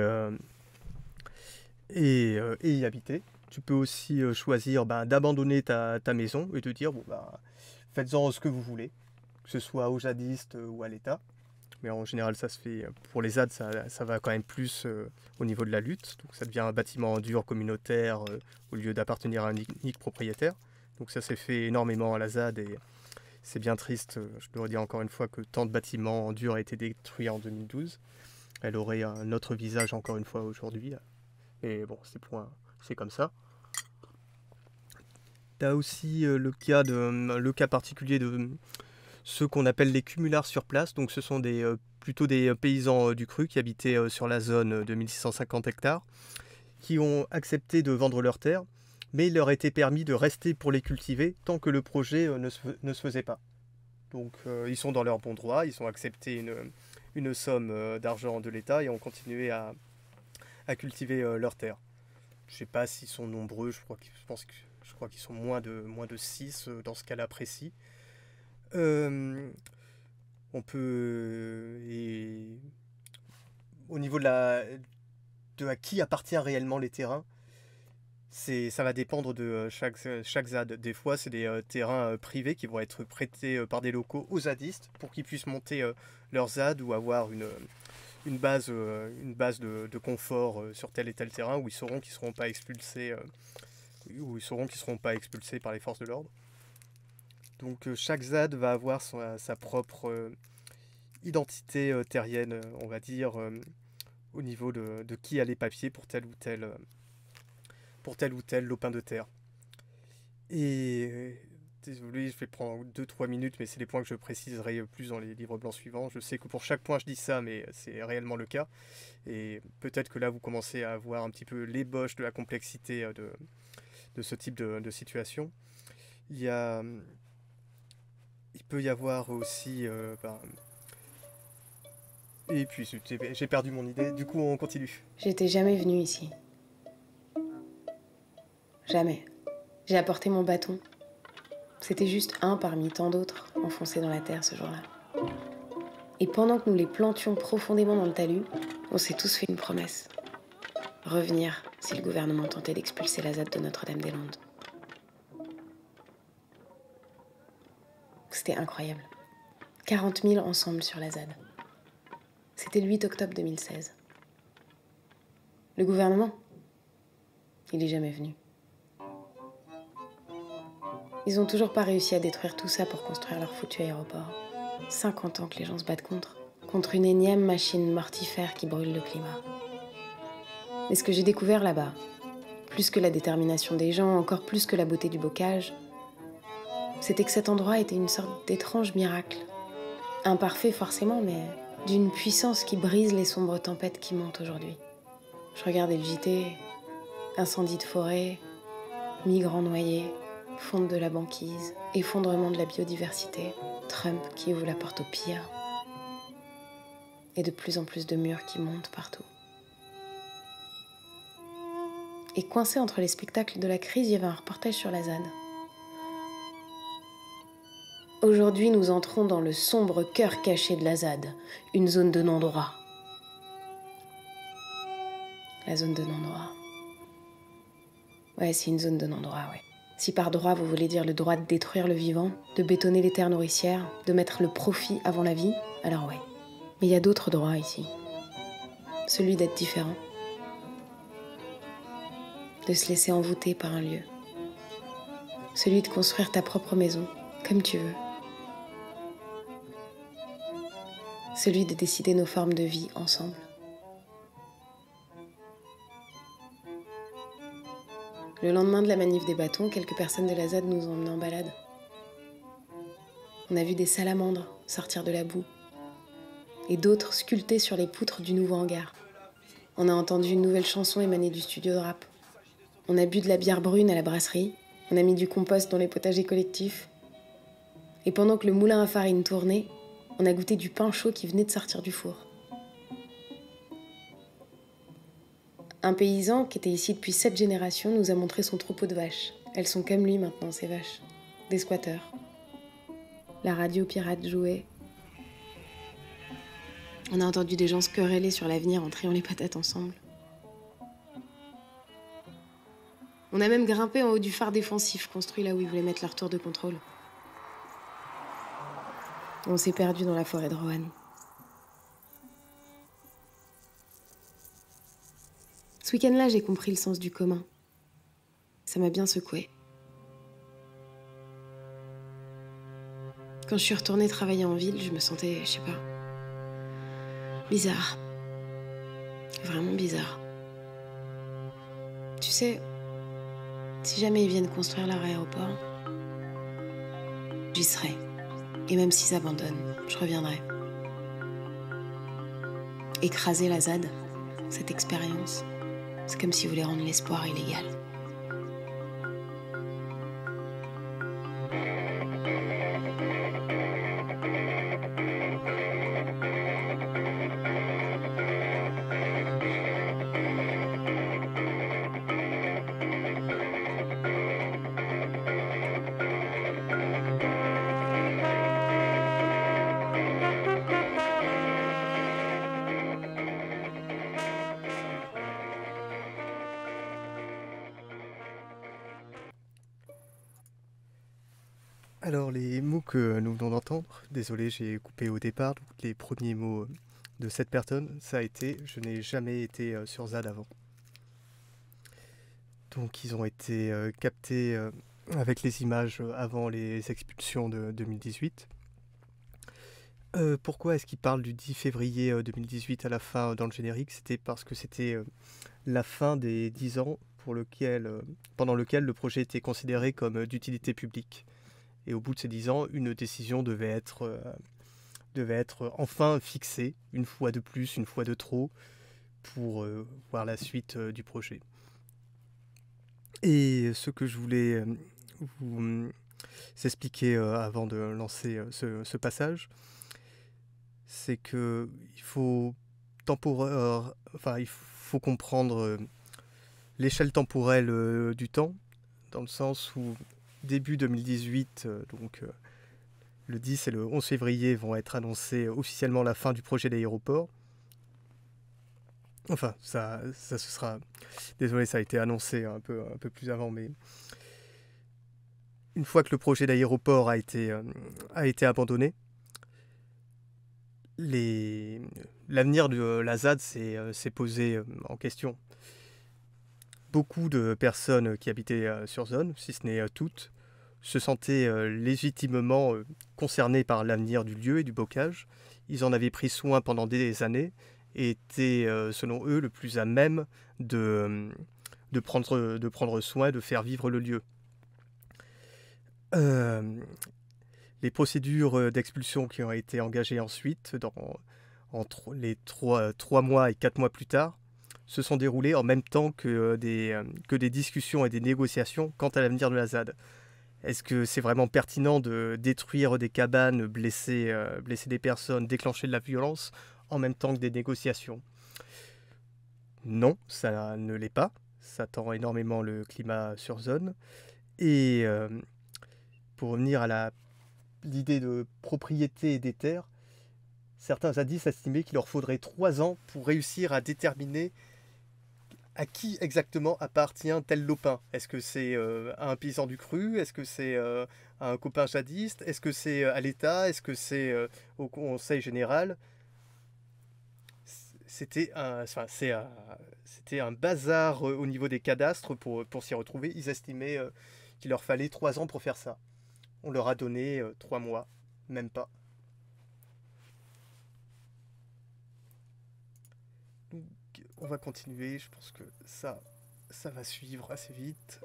A: y habiter. Tu peux aussi choisir d'abandonner ta maison et de dire bon, faites-en ce que vous voulez, que ce soit aux zadistes ou à l'État. Mais en général, ça se fait pour les ZAD, ça va quand même plus au niveau de la lutte. Donc ça devient un bâtiment dur communautaire au lieu d'appartenir à un unique propriétaire. Donc ça s'est fait énormément à la ZAD et c'est bien triste, je dois dire encore une fois, que tant de bâtiments durs aient été détruits en 2012. Elle aurait un autre visage encore une fois aujourd'hui. Et bon, c'est comme ça. Tu as aussi le cas particulier de ceux qu'on appelle les cumulards sur place. Donc ce sont plutôt des paysans du cru qui habitaient sur la zone de 1650 hectares, qui ont accepté de vendre leurs terres, mais il leur était permis de rester pour les cultiver tant que le projet ne se faisait pas. Donc ils sont dans leur bon droit, ils ont accepté une somme d'argent de l'État et ont continué à cultiver leurs terres. Je ne sais pas s'ils sont nombreux, je crois qu'ils sont moins de 6 dans ce cas-là précis. On peut... au niveau de à qui appartient réellement les terrains, ça va dépendre de chaque ZAD. Des fois, c'est des terrains privés qui vont être prêtés par des locaux aux zadistes pour qu'ils puissent monter leur ZAD ou avoir une base de confort sur tel et tel terrain où ils sauront qu'ils ne seront pas expulsés par les forces de l'ordre. Donc chaque ZAD va avoir sa propre identité terrienne, on va dire, au niveau de qui a les papiers pour tel ou tel lopin de terre. Et désolé, je vais prendre 2-3 minutes, mais c'est des points que je préciserai plus dans les livres blancs suivants. Je sais que pour chaque point je dis ça, mais c'est réellement le cas. Et peut-être que là vous commencez à voir un petit peu l'ébauche de la complexité de ce type de situation. Il peut y avoir aussi... Et puis j'ai perdu mon idée, du coup on continue.
S: J'étais jamais venue ici. Jamais. J'ai apporté mon bâton. C'était juste un parmi tant d'autres enfoncés dans la terre ce jour-là. Et pendant que nous les plantions profondément dans le talus, on s'est tous fait une promesse. Revenir si le gouvernement tentait d'expulser la ZAD de Notre-Dame-des-Landes. C'était incroyable. 40 000 ensemble sur la ZAD. C'était le 8 octobre 2016. Le gouvernement, il est jamais venu. Ils ont toujours pas réussi à détruire tout ça pour construire leur foutu aéroport. 50 ans que les gens se battent contre une énième machine mortifère qui brûle le climat. Mais ce que j'ai découvert là-bas, plus que la détermination des gens, encore plus que la beauté du bocage, c'était que cet endroit était une sorte d'étrange miracle. Imparfait forcément, mais d'une puissance qui brise les sombres tempêtes qui montent aujourd'hui. Je regardais le JT, incendie de forêt, migrants noyés, fonte de la banquise, effondrement de la biodiversité, Trump qui ouvre la porte au pire, et de plus en plus de murs qui montent partout. Et coincé entre les spectacles de la crise, il y avait un reportage sur la ZAD. Aujourd'hui, nous entrons dans le sombre cœur caché de la ZAD, une zone de non-droit. La zone de non-droit. Ouais, c'est une zone de non-droit, ouais. Si par droit, vous voulez dire le droit de détruire le vivant, de bétonner les terres nourricières, de mettre le profit avant la vie, alors ouais. Mais il y a d'autres droits ici. Celui d'être différent. De se laisser envoûter par un lieu. Celui de construire ta propre maison, comme tu veux. Celui de décider nos formes de vie ensemble. Le lendemain de la manif des bâtons, quelques personnes de la ZAD nous ont emmenés en balade. On a vu des salamandres sortir de la boue et d'autres sculptés sur les poutres du nouveau hangar. On a entendu une nouvelle chanson émaner du studio de rap. On a bu de la bière brune à la brasserie. On a mis du compost dans les potagers collectifs. Et pendant que le moulin à farine tournait, on a goûté du pain chaud qui venait de sortir du four. Un paysan qui était ici depuis 7 générations nous a montré son troupeau de vaches. Elles sont comme lui maintenant, ces vaches. Des squatteurs. La radio pirate jouait. On a entendu des gens se quereller sur l'avenir en triant les patates ensemble. On a même grimpé en haut du phare défensif construit là où ils voulaient mettre leur tour de contrôle. On s'est perdu dans la forêt de Roanne. Ce week-end-là, j'ai compris le sens du commun. Ça m'a bien secoué. Quand je suis retournée travailler en ville, je me sentais, je sais pas, bizarre. Vraiment bizarre. Tu sais, si jamais ils viennent construire leur aéroport, j'y serai. Et même s'ils abandonnent, je reviendrai. Écraser la ZAD, cette expérience, c'est comme s'ils voulaient rendre l'espoir illégal.
A: Alors les mots que nous venons d'entendre, désolé j'ai coupé au départ, donc les premiers mots de cette personne, ça a été « je n'ai jamais été sur ZAD avant ». Donc ils ont été captés avec les images avant les expulsions de 2018. Pourquoi est-ce qu'ils parlent du 10 février 2018 à la fin dans le générique? C'était parce que c'était la fin des 10 ans pendant lequel le projet était considéré comme d'utilité publique. Et au bout de ces 10 ans, une décision devait être enfin fixée, une fois de plus, une fois de trop, pour voir la suite du projet. Et ce que je voulais vous expliquer avant de lancer ce passage, c'est qu'il faut comprendre l'échelle temporelle du temps, dans le sens où début 2018, le 10 et le 11 février vont être annoncés officiellement la fin du projet d'aéroport. Enfin, ça ce sera... Désolé, ça a été annoncé un peu plus avant, mais... Une fois que le projet d'aéroport a été abandonné, l'avenir de la ZAD s'est posé en question. Beaucoup de personnes qui habitaient sur zone, si ce n'est toutes, se sentaient légitimement concernés par l'avenir du lieu et du bocage. Ils en avaient pris soin pendant des années et étaient, selon eux, le plus à même de prendre soin, de faire vivre le lieu. Les procédures d'expulsion qui ont été engagées ensuite, entre les 3 mois et 4 mois plus tard, se sont déroulées en même temps que des discussions et des négociations quant à l'avenir de la ZAD. Est-ce que c'est vraiment pertinent de détruire des cabanes, blesser des personnes, déclencher de la violence en même temps que des négociations? Non, ça ne l'est pas. Ça tend énormément le climat sur zone. Et pour revenir à l'idée de propriété des terres, certains zadistes estimaient qu'il leur faudrait 3 ans pour réussir à déterminer à qui exactement appartient tel lopin. Est-ce que c'est à un paysan du cru? Est-ce que c'est à un copain zadiste? Est-ce que c'est à l'État? Est-ce que c'est au Conseil général? C'était un bazar au niveau des cadastres pour s'y retrouver. Ils estimaient qu'il leur fallait 3 ans pour faire ça. On leur a donné 3 mois, même pas. On va continuer, je pense que ça va suivre assez vite.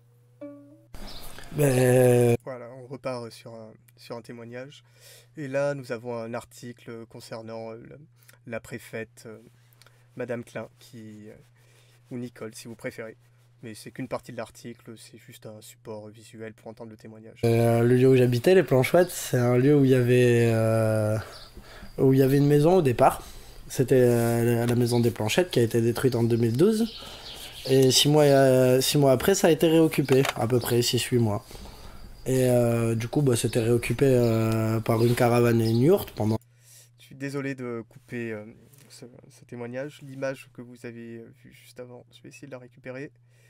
A: Voilà, on repart sur un témoignage. Et là, nous avons un article concernant la préfète, Madame Klein, ou Nicole, si vous préférez. Mais c'est qu'une partie de l'article, c'est juste un support visuel pour entendre le témoignage.
T: Le lieu où j'habitais, les Planchouettes, c'est un lieu où il y avait une maison au départ. C'était la maison des Planchettes qui a été détruite en 2012. Et 6 mois après, ça a été réoccupé, à peu près 6-8 mois. Et du coup, bah, c'était réoccupé par une caravane et une yourte pendant...
A: Je suis désolé de couper ce témoignage. L'image que vous avez vue juste avant, je vais essayer de la récupérer.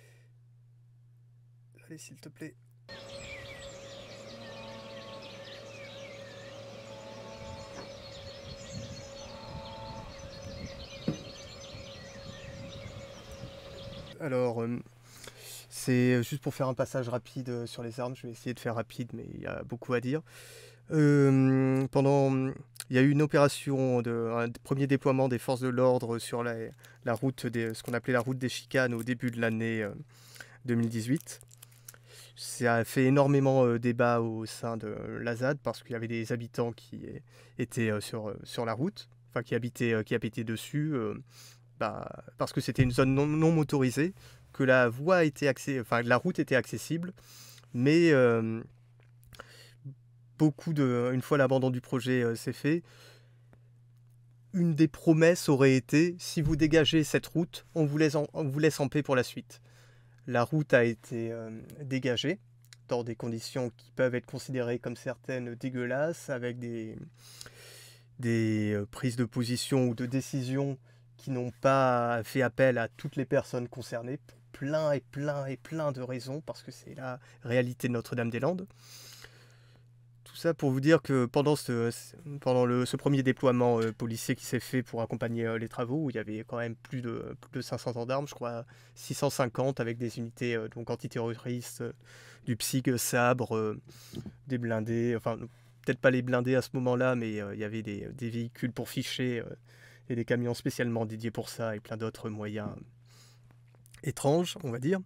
A: Allez, s'il te plaît. Alors, c'est juste pour faire un passage rapide sur les armes. Je vais essayer de faire rapide, mais il y a beaucoup à dire. Il y a eu une opération, un premier déploiement des forces de l'ordre sur la route, ce qu'on appelait la route des chicanes au début de l'année 2018. Ça a fait énormément débat au sein de la ZAD parce qu'il y avait des habitants qui étaient sur la route, enfin qui habitaient dessus, parce que c'était une zone non motorisée, que la route était accessible, mais une fois l'abandon du projet s'est fait, une des promesses aurait été: si vous dégagez cette route, on vous laisse en paix pour la suite. La route a été dégagée dans des conditions qui peuvent être considérées comme certaines dégueulasses, avec des prises de position ou de décision qui n'ont pas fait appel à toutes les personnes concernées, pour plein de raisons, parce que c'est la réalité de Notre-Dame-des-Landes. Tout ça pour vous dire que pendant ce premier déploiement policier qui s'est fait pour accompagner les travaux, où il y avait quand même plus de 500 gendarmes, je crois 650, avec des unités donc antiterroristes, du PSIG, sabre, des blindés, enfin peut-être pas les blindés à ce moment-là, mais il y avait des véhicules pour ficher et des camions spécialement dédiés pour ça, et plein d'autres moyens étranges, on va dire.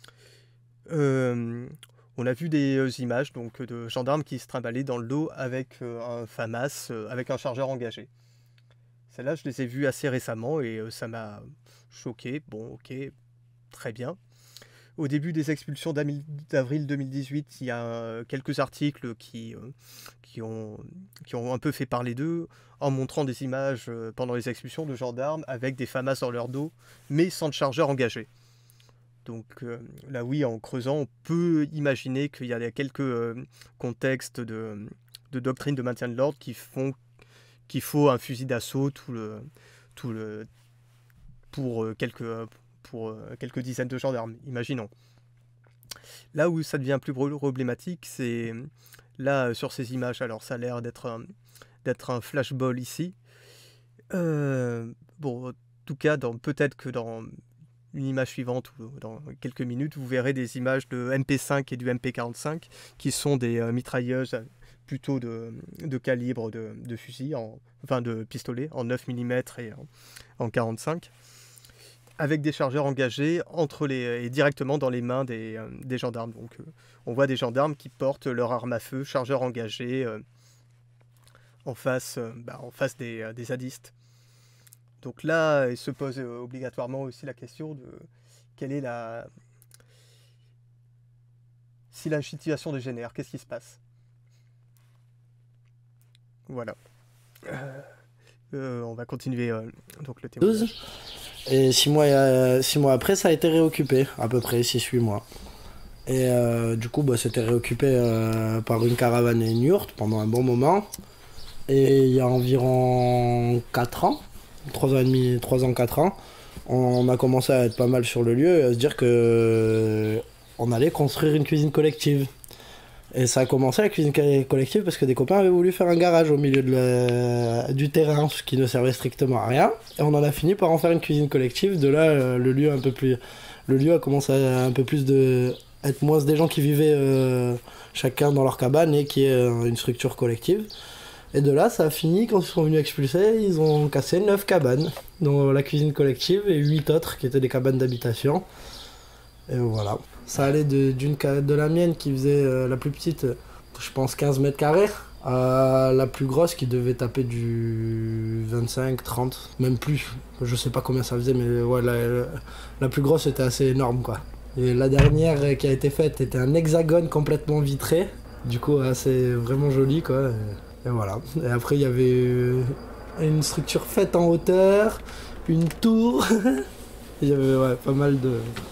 A: On a vu des images donc, de gendarmes qui se trimballaient dans le dos avec un FAMAS, avec un chargeur engagé. Celles-là, je les ai vues assez récemment et ça m'a choqué. Bon, ok, très bien. Au début des expulsions d'avril 2018, il y a quelques articles qui ont un peu fait parler d'eux, en montrant des images pendant les expulsions de gendarmes avec des FAMAS dans leur dos, mais sans de chargeur engagé. Donc là, oui, en creusant, on peut imaginer qu'il y a quelques contextes de doctrine de maintien de l'ordre qui font qu'il faut un fusil d'assaut pour quelques dizaines de gendarmes, imaginons. Là où ça devient plus problématique, c'est là sur ces images. Alors ça a l'air d'être un flashball ici. Bon, en tout cas, peut-être que dans une image suivante ou dans quelques minutes, vous verrez des images de MP5 et du MP45 qui sont des mitrailleuses plutôt de calibre de fusil, de pistolet en 9 mm et en 45, avec des chargeurs engagés et directement dans les mains des gendarmes. Donc on voit des gendarmes qui portent leur arme à feu, chargeur engagé, en face des zadistes. Donc là, il se pose obligatoirement aussi la question de quelle est si la situation dégénère, qu'est-ce qui se passe? Voilà. On va continuer donc le témoignage.
T: Et 6 mois après, ça a été réoccupé, à peu près 6-8 mois. Et du coup, c'était réoccupé par une caravane et une yourte pendant un bon moment. Et il y a environ 4 ans, 3 ans et demi, 3 ans, 4 ans, on a commencé à être pas mal sur le lieu et à se dire que on allait construire une cuisine collective. Et ça a commencé la cuisine collective parce que des copains avaient voulu faire un garage au milieu du terrain, ce qui ne servait strictement à rien. Et on en a fini par en faire une cuisine collective. De là, le lieu a commencé à un peu plus être moins des gens qui vivaient chacun dans leur cabane et qui est une structure collective. Et de là, ça a fini, quand ils sont venus expulser, ils ont cassé 9 cabanes dans la cuisine collective et 8 autres qui étaient des cabanes d'habitation. Et voilà. Ça allait de la mienne qui faisait la plus petite, je pense 15 mètres carrés, à la plus grosse qui devait taper du 25, 30, même plus. Je sais pas combien ça faisait, mais ouais, la plus grosse était assez énorme, quoi. Et la dernière qui a été faite était un hexagone complètement vitré. Du coup, c'est vraiment joli, quoi. Et voilà. Et après, il y avait une structure faite en hauteur, une tour. Il y avait pas mal de...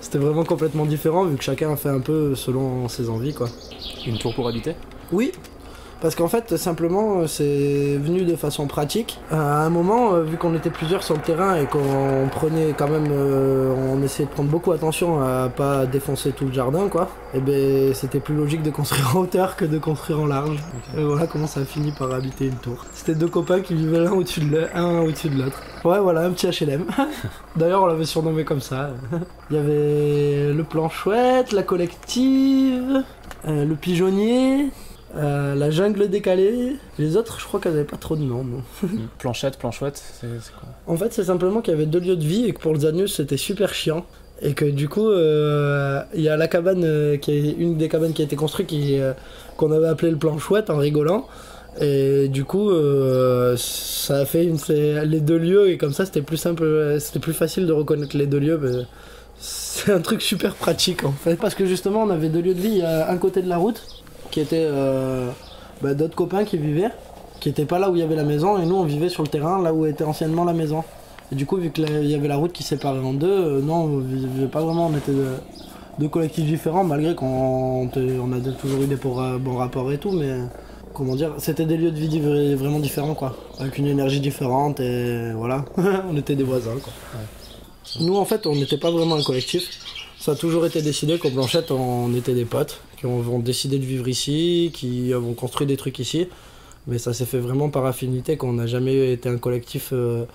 T: C'était vraiment complètement différent vu que chacun a fait un peu selon ses envies quoi.
G: Une tour pour habiter? Oui.
T: Parce qu'en fait, simplement, c'est venu de façon pratique. À un moment, vu qu'on était plusieurs sur le terrain et qu'on prenait quand même, on essayait de prendre beaucoup attention à pas défoncer tout le jardin, quoi. Et ben, c'était plus logique de construire en hauteur que de construire en large. Et voilà comment ça a fini par habiter une tour. C'était deux copains qui vivaient l'un au-dessus de l'autre. Ouais, voilà, un petit HLM. D'ailleurs, on l'avait surnommé comme ça. Il y avait le plan chouette, la collective, le pigeonnier. La jungle décalée. Les autres, je crois qu'elles n'avaient pas trop de noms.
G: Planchette, planchouette, c'est quoi?
T: En fait, c'est simplement qu'il y avait 2 lieux de vie et que pour le Zanius, c'était super chiant. Et que du coup, il y a la cabane, qui est une des cabanes qui a été construite, qu'on avait appelée le plan chouette en rigolant. Et du coup, ça a fait les 2 lieux et comme ça, c'était plus simple, c'était plus facile de reconnaître les 2 lieux. Mais c'est un truc super pratique en fait. Parce que justement, on avait 2 lieux de vie à un côté de la route, qui étaient d'autres copains qui vivaient, qui étaient pas là où il y avait la maison, et nous on vivait sur le terrain là où était anciennement la maison. Et du coup, vu qu'il y avait la route qui séparait en deux, non, on vivait pas vraiment, on était deux collectifs différents, malgré qu'on a toujours eu des bons rapports et tout, mais comment dire, c'était des lieux de vie vraiment différents quoi, avec une énergie différente et voilà, on était des voisins quoi. Ouais. Nous en fait, on n'était pas vraiment un collectif. Ça a toujours été décidé qu'au Blanchette, on était des potes, qui ont décidé de vivre ici, qui ont construit des trucs ici. Mais ça s'est fait vraiment par affinité, qu'on n'a jamais été un collectif.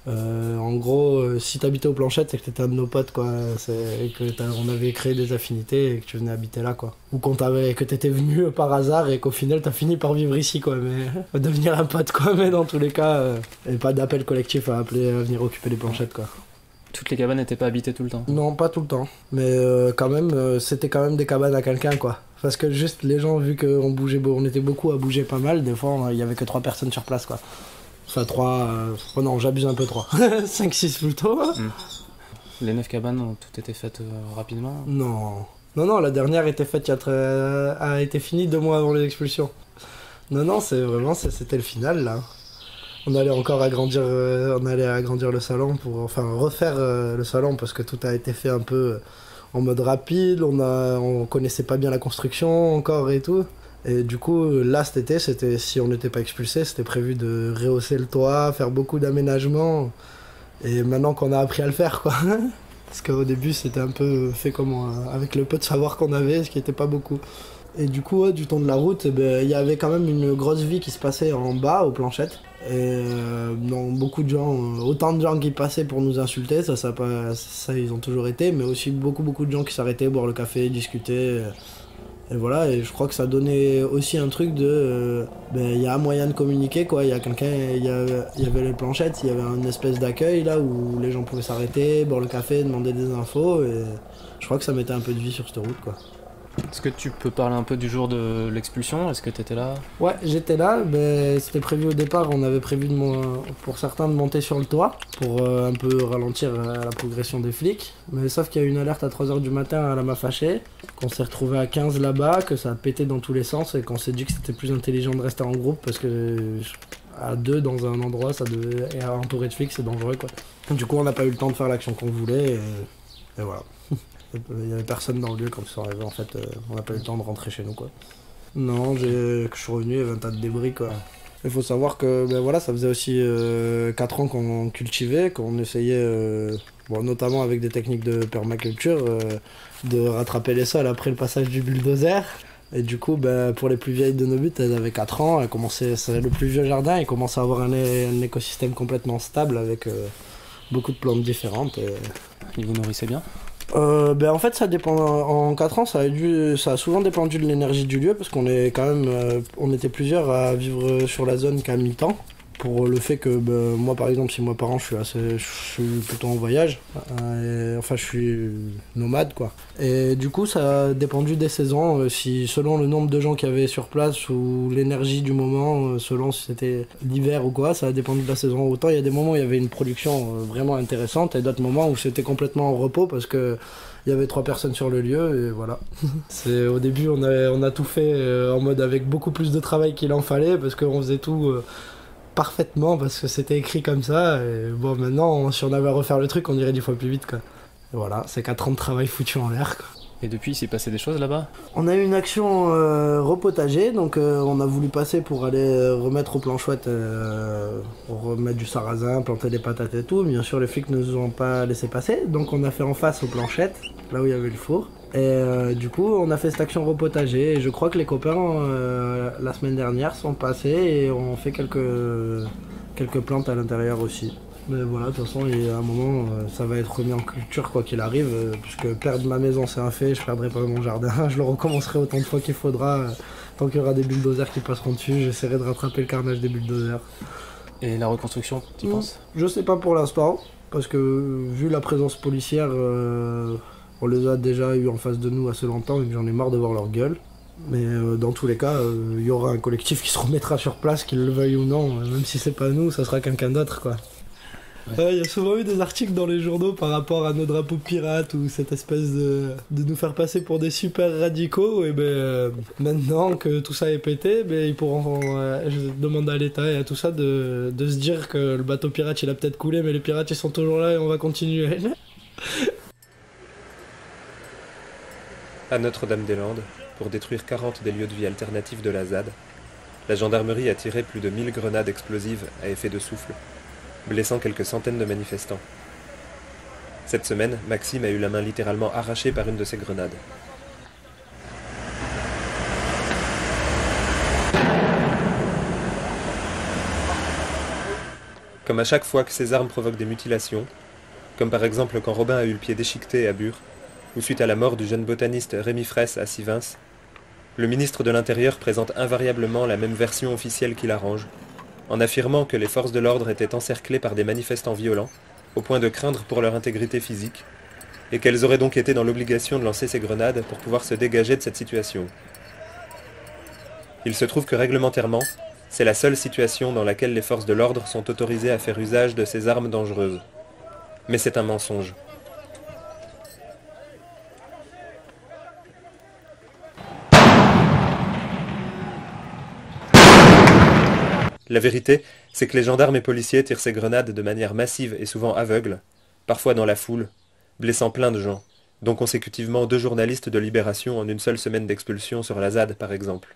T: En gros, si t'habitais au Blanchette, c'est que t'étais un de nos potes, quoi. Et qu'on avait créé des affinités et que tu venais habiter là, quoi. Ou que t'étais venu par hasard et qu'au final, t'as fini par vivre ici, quoi. Mais devenir un pote, quoi. Mais dans tous les cas, et pas d'appel collectif à appeler à venir occuper les Blanchettes, quoi.
G: Toutes les cabanes n'étaient pas habitées tout le temps?
T: Non, pas tout le temps. Mais quand même, c'était quand même des cabanes à quelqu'un, quoi. Parce que juste les gens, vu qu'on bougeait, on était beaucoup à bouger pas mal, des fois, il y avait que 3 personnes sur place, quoi. Enfin, 3... oh non, j'abuse un peu, 3. 5, 6 plutôt.
G: Les 9 cabanes ont toutes été faites rapidement?
T: Non, la dernière était faite, a été finie 2 mois avant les expulsions. Non, c'était le final, là. On allait encore agrandir le salon refaire le salon parce que tout a été fait un peu en mode rapide, on connaissait pas bien la construction encore et tout. Et du coup, là cet été, si on n'était pas expulsé, c'était prévu de rehausser le toit, faire beaucoup d'aménagements. Et maintenant qu'on a appris à le faire, quoi. Parce qu'au début, c'était un peu fait avec le peu de savoir qu'on avait, ce qui était pas beaucoup. Et du coup, du temps de la route, il y avait quand même une grosse vie qui se passait en bas, aux Planchettes. Et beaucoup de gens, autant de gens qui passaient pour nous insulter, ça ils ont toujours été, mais aussi beaucoup de gens qui s'arrêtaient, boire le café, discuter. Et voilà, et je crois que ça donnait aussi un truc de... il y a un moyen de communiquer, quoi. Il y a il y avait les Planchettes, il y avait une espèce d'accueil là où les gens pouvaient s'arrêter, boire le café, demander des infos. Et je crois que ça mettait un peu de vie sur cette route, quoi.
G: Est-ce que tu peux parler un peu du jour de l'expulsion? Est-ce que tu étais là?
T: Ouais, j'étais là. C'était prévu au départ. On avait prévu pour certains de monter sur le toit pour un peu ralentir la progression des flics. Mais sauf qu'il y a eu une alerte à 3h du matin à la Maffaché, qu'on s'est retrouvé à 15 là-bas, que ça a pété dans tous les sens et qu'on s'est dit que c'était plus intelligent de rester en groupe parce que à 2 dans un endroit, et entouré de flics, c'est dangereux, quoi. Du coup, on n'a pas eu le temps de faire l'action qu'on voulait et voilà. Il n'y avait personne dans le lieu quand ils sont arrivés, en fait, on n'a pas eu le temps de rentrer chez nous, quoi. Non, je suis revenu, il y avait un tas de débris, quoi. Il faut savoir que ça faisait aussi 4 ans qu'on cultivait, qu'on essayait, notamment avec des techniques de permaculture, de rattraper les sols après le passage du bulldozer. Et du coup, pour les plus vieilles de nos buts, elles avaient 4 ans, c'est le plus vieux jardin, et commençait à avoir un écosystème complètement stable avec beaucoup de plantes différentes. Et...
G: Ils vous nourrissaient bien?
T: En fait, ça dépend. En 4 ans, ça a souvent dépendu de l'énergie du lieu parce qu'on est quand même, on était plusieurs à vivre sur la zone qu'à mi-temps. Pour le fait que moi, par exemple, 6 mois par an, je suis plutôt en voyage. Je suis nomade, quoi. Et du coup, ça a dépendu des saisons. Selon le nombre de gens qu'il y avait sur place ou l'énergie du moment, selon si c'était l'hiver ou quoi, ça a dépendu de la saison. Autant il y a des moments où il y avait une production vraiment intéressante et d'autres moments où c'était complètement en repos parce que il y avait 3 personnes sur le lieu et voilà. Au début, on a tout fait en mode avec beaucoup plus de travail qu'il en fallait parce qu'on faisait tout... parfaitement parce que c'était écrit comme ça et maintenant si on avait à refaire le truc on irait 10 fois plus vite, quoi. Et voilà, c'est 4 ans de travail foutu en l'air, quoi.
U: Et depuis, il s'est passé des choses là-bas?
T: On a eu une action repotager, donc on a voulu passer pour aller remettre au plan chouette, remettre du sarrasin, planter des patates et tout. Bien sûr, les flics ne nous ont pas laissé passer, donc on a fait en face aux planchettes, là où il y avait le four. Et du coup, on a fait cette action repotager. Et je crois que les copains, la semaine dernière, sont passés et ont fait quelques plantes à l'intérieur aussi. Mais voilà, de toute façon, il y a un moment, ça va être remis en culture quoi qu'il arrive, puisque perdre ma maison c'est un fait, je perdrai pas mon jardin, je le recommencerai autant de fois qu'il faudra, tant qu'il y aura des bulldozers qui passeront dessus, j'essaierai de rattraper le carnage des bulldozers.
U: Et la reconstruction, tu penses?
T: Je sais pas pour l'instant, parce que vu la présence policière, on les a déjà eu en face de nous assez longtemps et j'en ai marre de voir leur gueule. Mais dans tous les cas, il y aura un collectif qui se remettra sur place, qu'il le veuille ou non, même si c'est pas nous, ça sera quelqu'un d'autre quoi. Il y a souvent eu des articles dans les journaux par rapport à nos drapeaux pirates ou cette espèce de nous faire passer pour des super radicaux. Et maintenant que tout ça est pété, ils pourront demander à l'État et à tout ça de se dire que le bateau pirate il a peut-être coulé, mais les pirates ils sont toujours là et on va continuer.
V: À Notre-Dame-des-Landes, pour détruire 40 des lieux de vie alternatifs de la ZAD, la gendarmerie a tiré plus de 1000 grenades explosives à effet de souffle, blessant quelques centaines de manifestants. Cette semaine, Maxime a eu la main littéralement arrachée par une de ces grenades. Comme à chaque fois que ces armes provoquent des mutilations, comme par exemple quand Robin a eu le pied déchiqueté à Bure, ou suite à la mort du jeune botaniste Rémi Fraisse à Sivins, le ministre de l'Intérieur présente invariablement la même version officielle qu'il arrange, en affirmant que les forces de l'ordre étaient encerclées par des manifestants violents, au point de craindre pour leur intégrité physique, et qu'elles auraient donc été dans l'obligation de lancer ces grenades pour pouvoir se dégager de cette situation. Il se trouve que réglementairement, c'est la seule situation dans laquelle les forces de l'ordre sont autorisées à faire usage de ces armes dangereuses. Mais c'est un mensonge. La vérité, c'est que les gendarmes et policiers tirent ces grenades de manière massive et souvent aveugle, parfois dans la foule, blessant plein de gens, dont consécutivement 2 journalistes de Libération en une seule semaine d'expulsion sur la ZAD par exemple.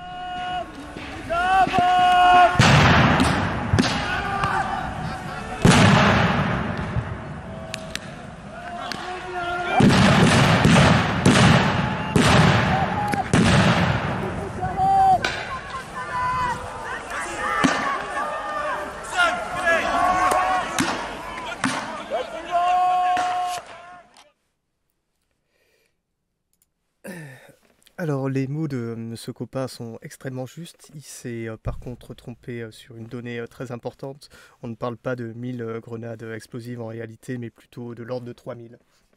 A: Alors, les mots de ce copain sont extrêmement justes. Il s'est par contre trompé sur une donnée très importante. On ne parle pas de 1000 grenades explosives en réalité, mais plutôt de l'ordre de 3000.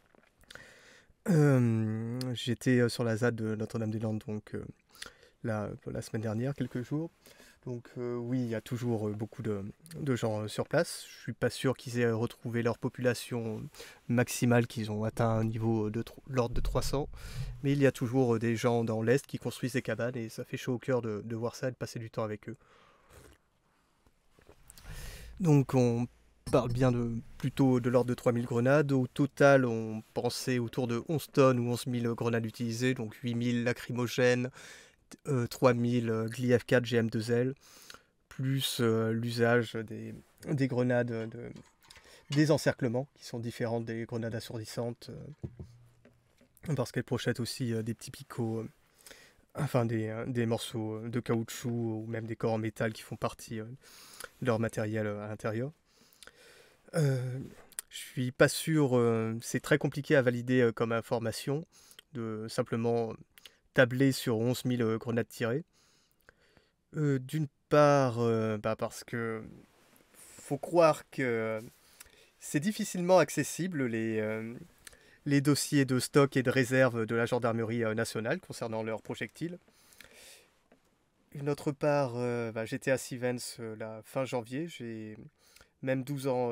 A: J'étais sur la ZAD de Notre-Dame-des-Landes donc, la semaine dernière, quelques jours. Donc oui, il y a toujours beaucoup de gens sur place. Je suis pas sûr qu'ils aient retrouvé leur population maximale, qu'ils ont atteint un niveau de l'ordre de 300. Mais il y a toujours des gens dans l'Est qui construisent des cabanes et ça fait chaud au cœur de voir ça et de passer du temps avec eux. Donc on parle bien plutôt de l'ordre de 3000 grenades. Au total, on pensait autour de 11 tonnes ou 11 000 grenades utilisées, donc 8000 lacrymogènes, 3000 GLI-F4 GM2L, plus l'usage des grenades des encerclements, qui sont différentes des grenades assourdissantes, parce qu'elles projettent aussi des petits picots, enfin des morceaux de caoutchouc ou même des corps en métal qui font partie de leur matériel à l'intérieur. Je suis pas sûr, c'est très compliqué à valider comme information, de simplement tabler sur 11 000 grenades tirées. D'une part, parce que faut croire que c'est difficilement accessible les dossiers de stock et de réserve de la gendarmerie nationale concernant leurs projectiles. Une autre part, j'étais à Sivens la fin janvier, j'ai même 12 ans,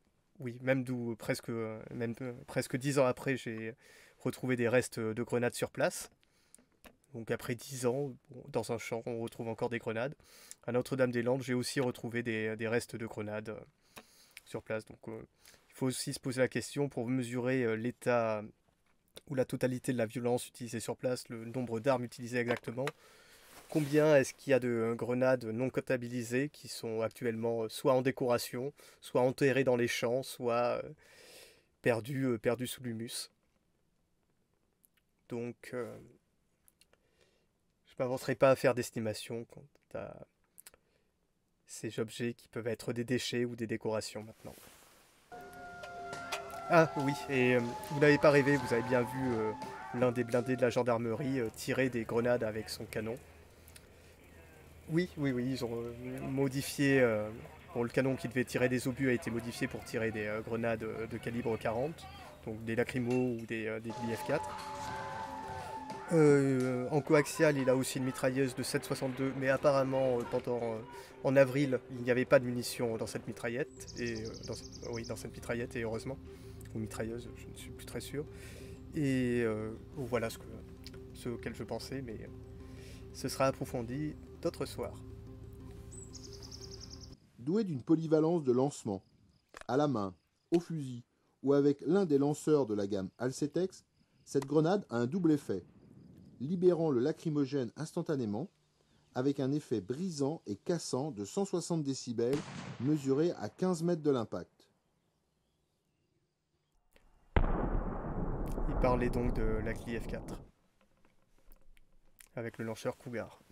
A: presque 10 ans après, j'ai retrouvé des restes de grenades sur place. Donc après 10 ans, dans un champ, on retrouve encore des grenades. À Notre-Dame-des-Landes, j'ai aussi retrouvé des restes de grenades sur place. Donc il faut aussi se poser la question pour mesurer l'état ou la totalité de la violence utilisée sur place, le nombre d'armes utilisées exactement. Combien est-ce qu'il y a de grenades non comptabilisées qui sont actuellement soit en décoration, soit enterrées dans les champs, soit perdues sous l'humus. Donc, je ne m'avancerai pas à faire d'estimation quant à ces objets qui peuvent être des déchets ou des décorations maintenant. Ah oui, et vous n'avez pas rêvé, vous avez bien vu l'un des blindés de la gendarmerie tirer des grenades avec son canon. Oui, ils ont modifié... bon, le canon qui devait tirer des obus a été modifié pour tirer des grenades de calibre 40, donc des lacrymos ou des IF-4. En coaxial, il a aussi une mitrailleuse de 7,62, mais apparemment, en avril, il n'y avait pas de munitions dans cette mitraillette, et dans cette mitraillette, et heureusement, ou mitrailleuse, je ne suis plus très sûr. Et voilà ce auquel je pensais, mais ce sera approfondi d'autres soirs.
B: Douée d'une polyvalence de lancement, à la main, au fusil, ou avec l'un des lanceurs de la gamme Alcetex, cette grenade a un double effet, libérant le lacrymogène instantanément, avec un effet brisant et cassant de 160 décibels, mesuré à 15 mètres de l'impact.
A: Il parlait donc de la IF-4, avec le lanceur Cougar.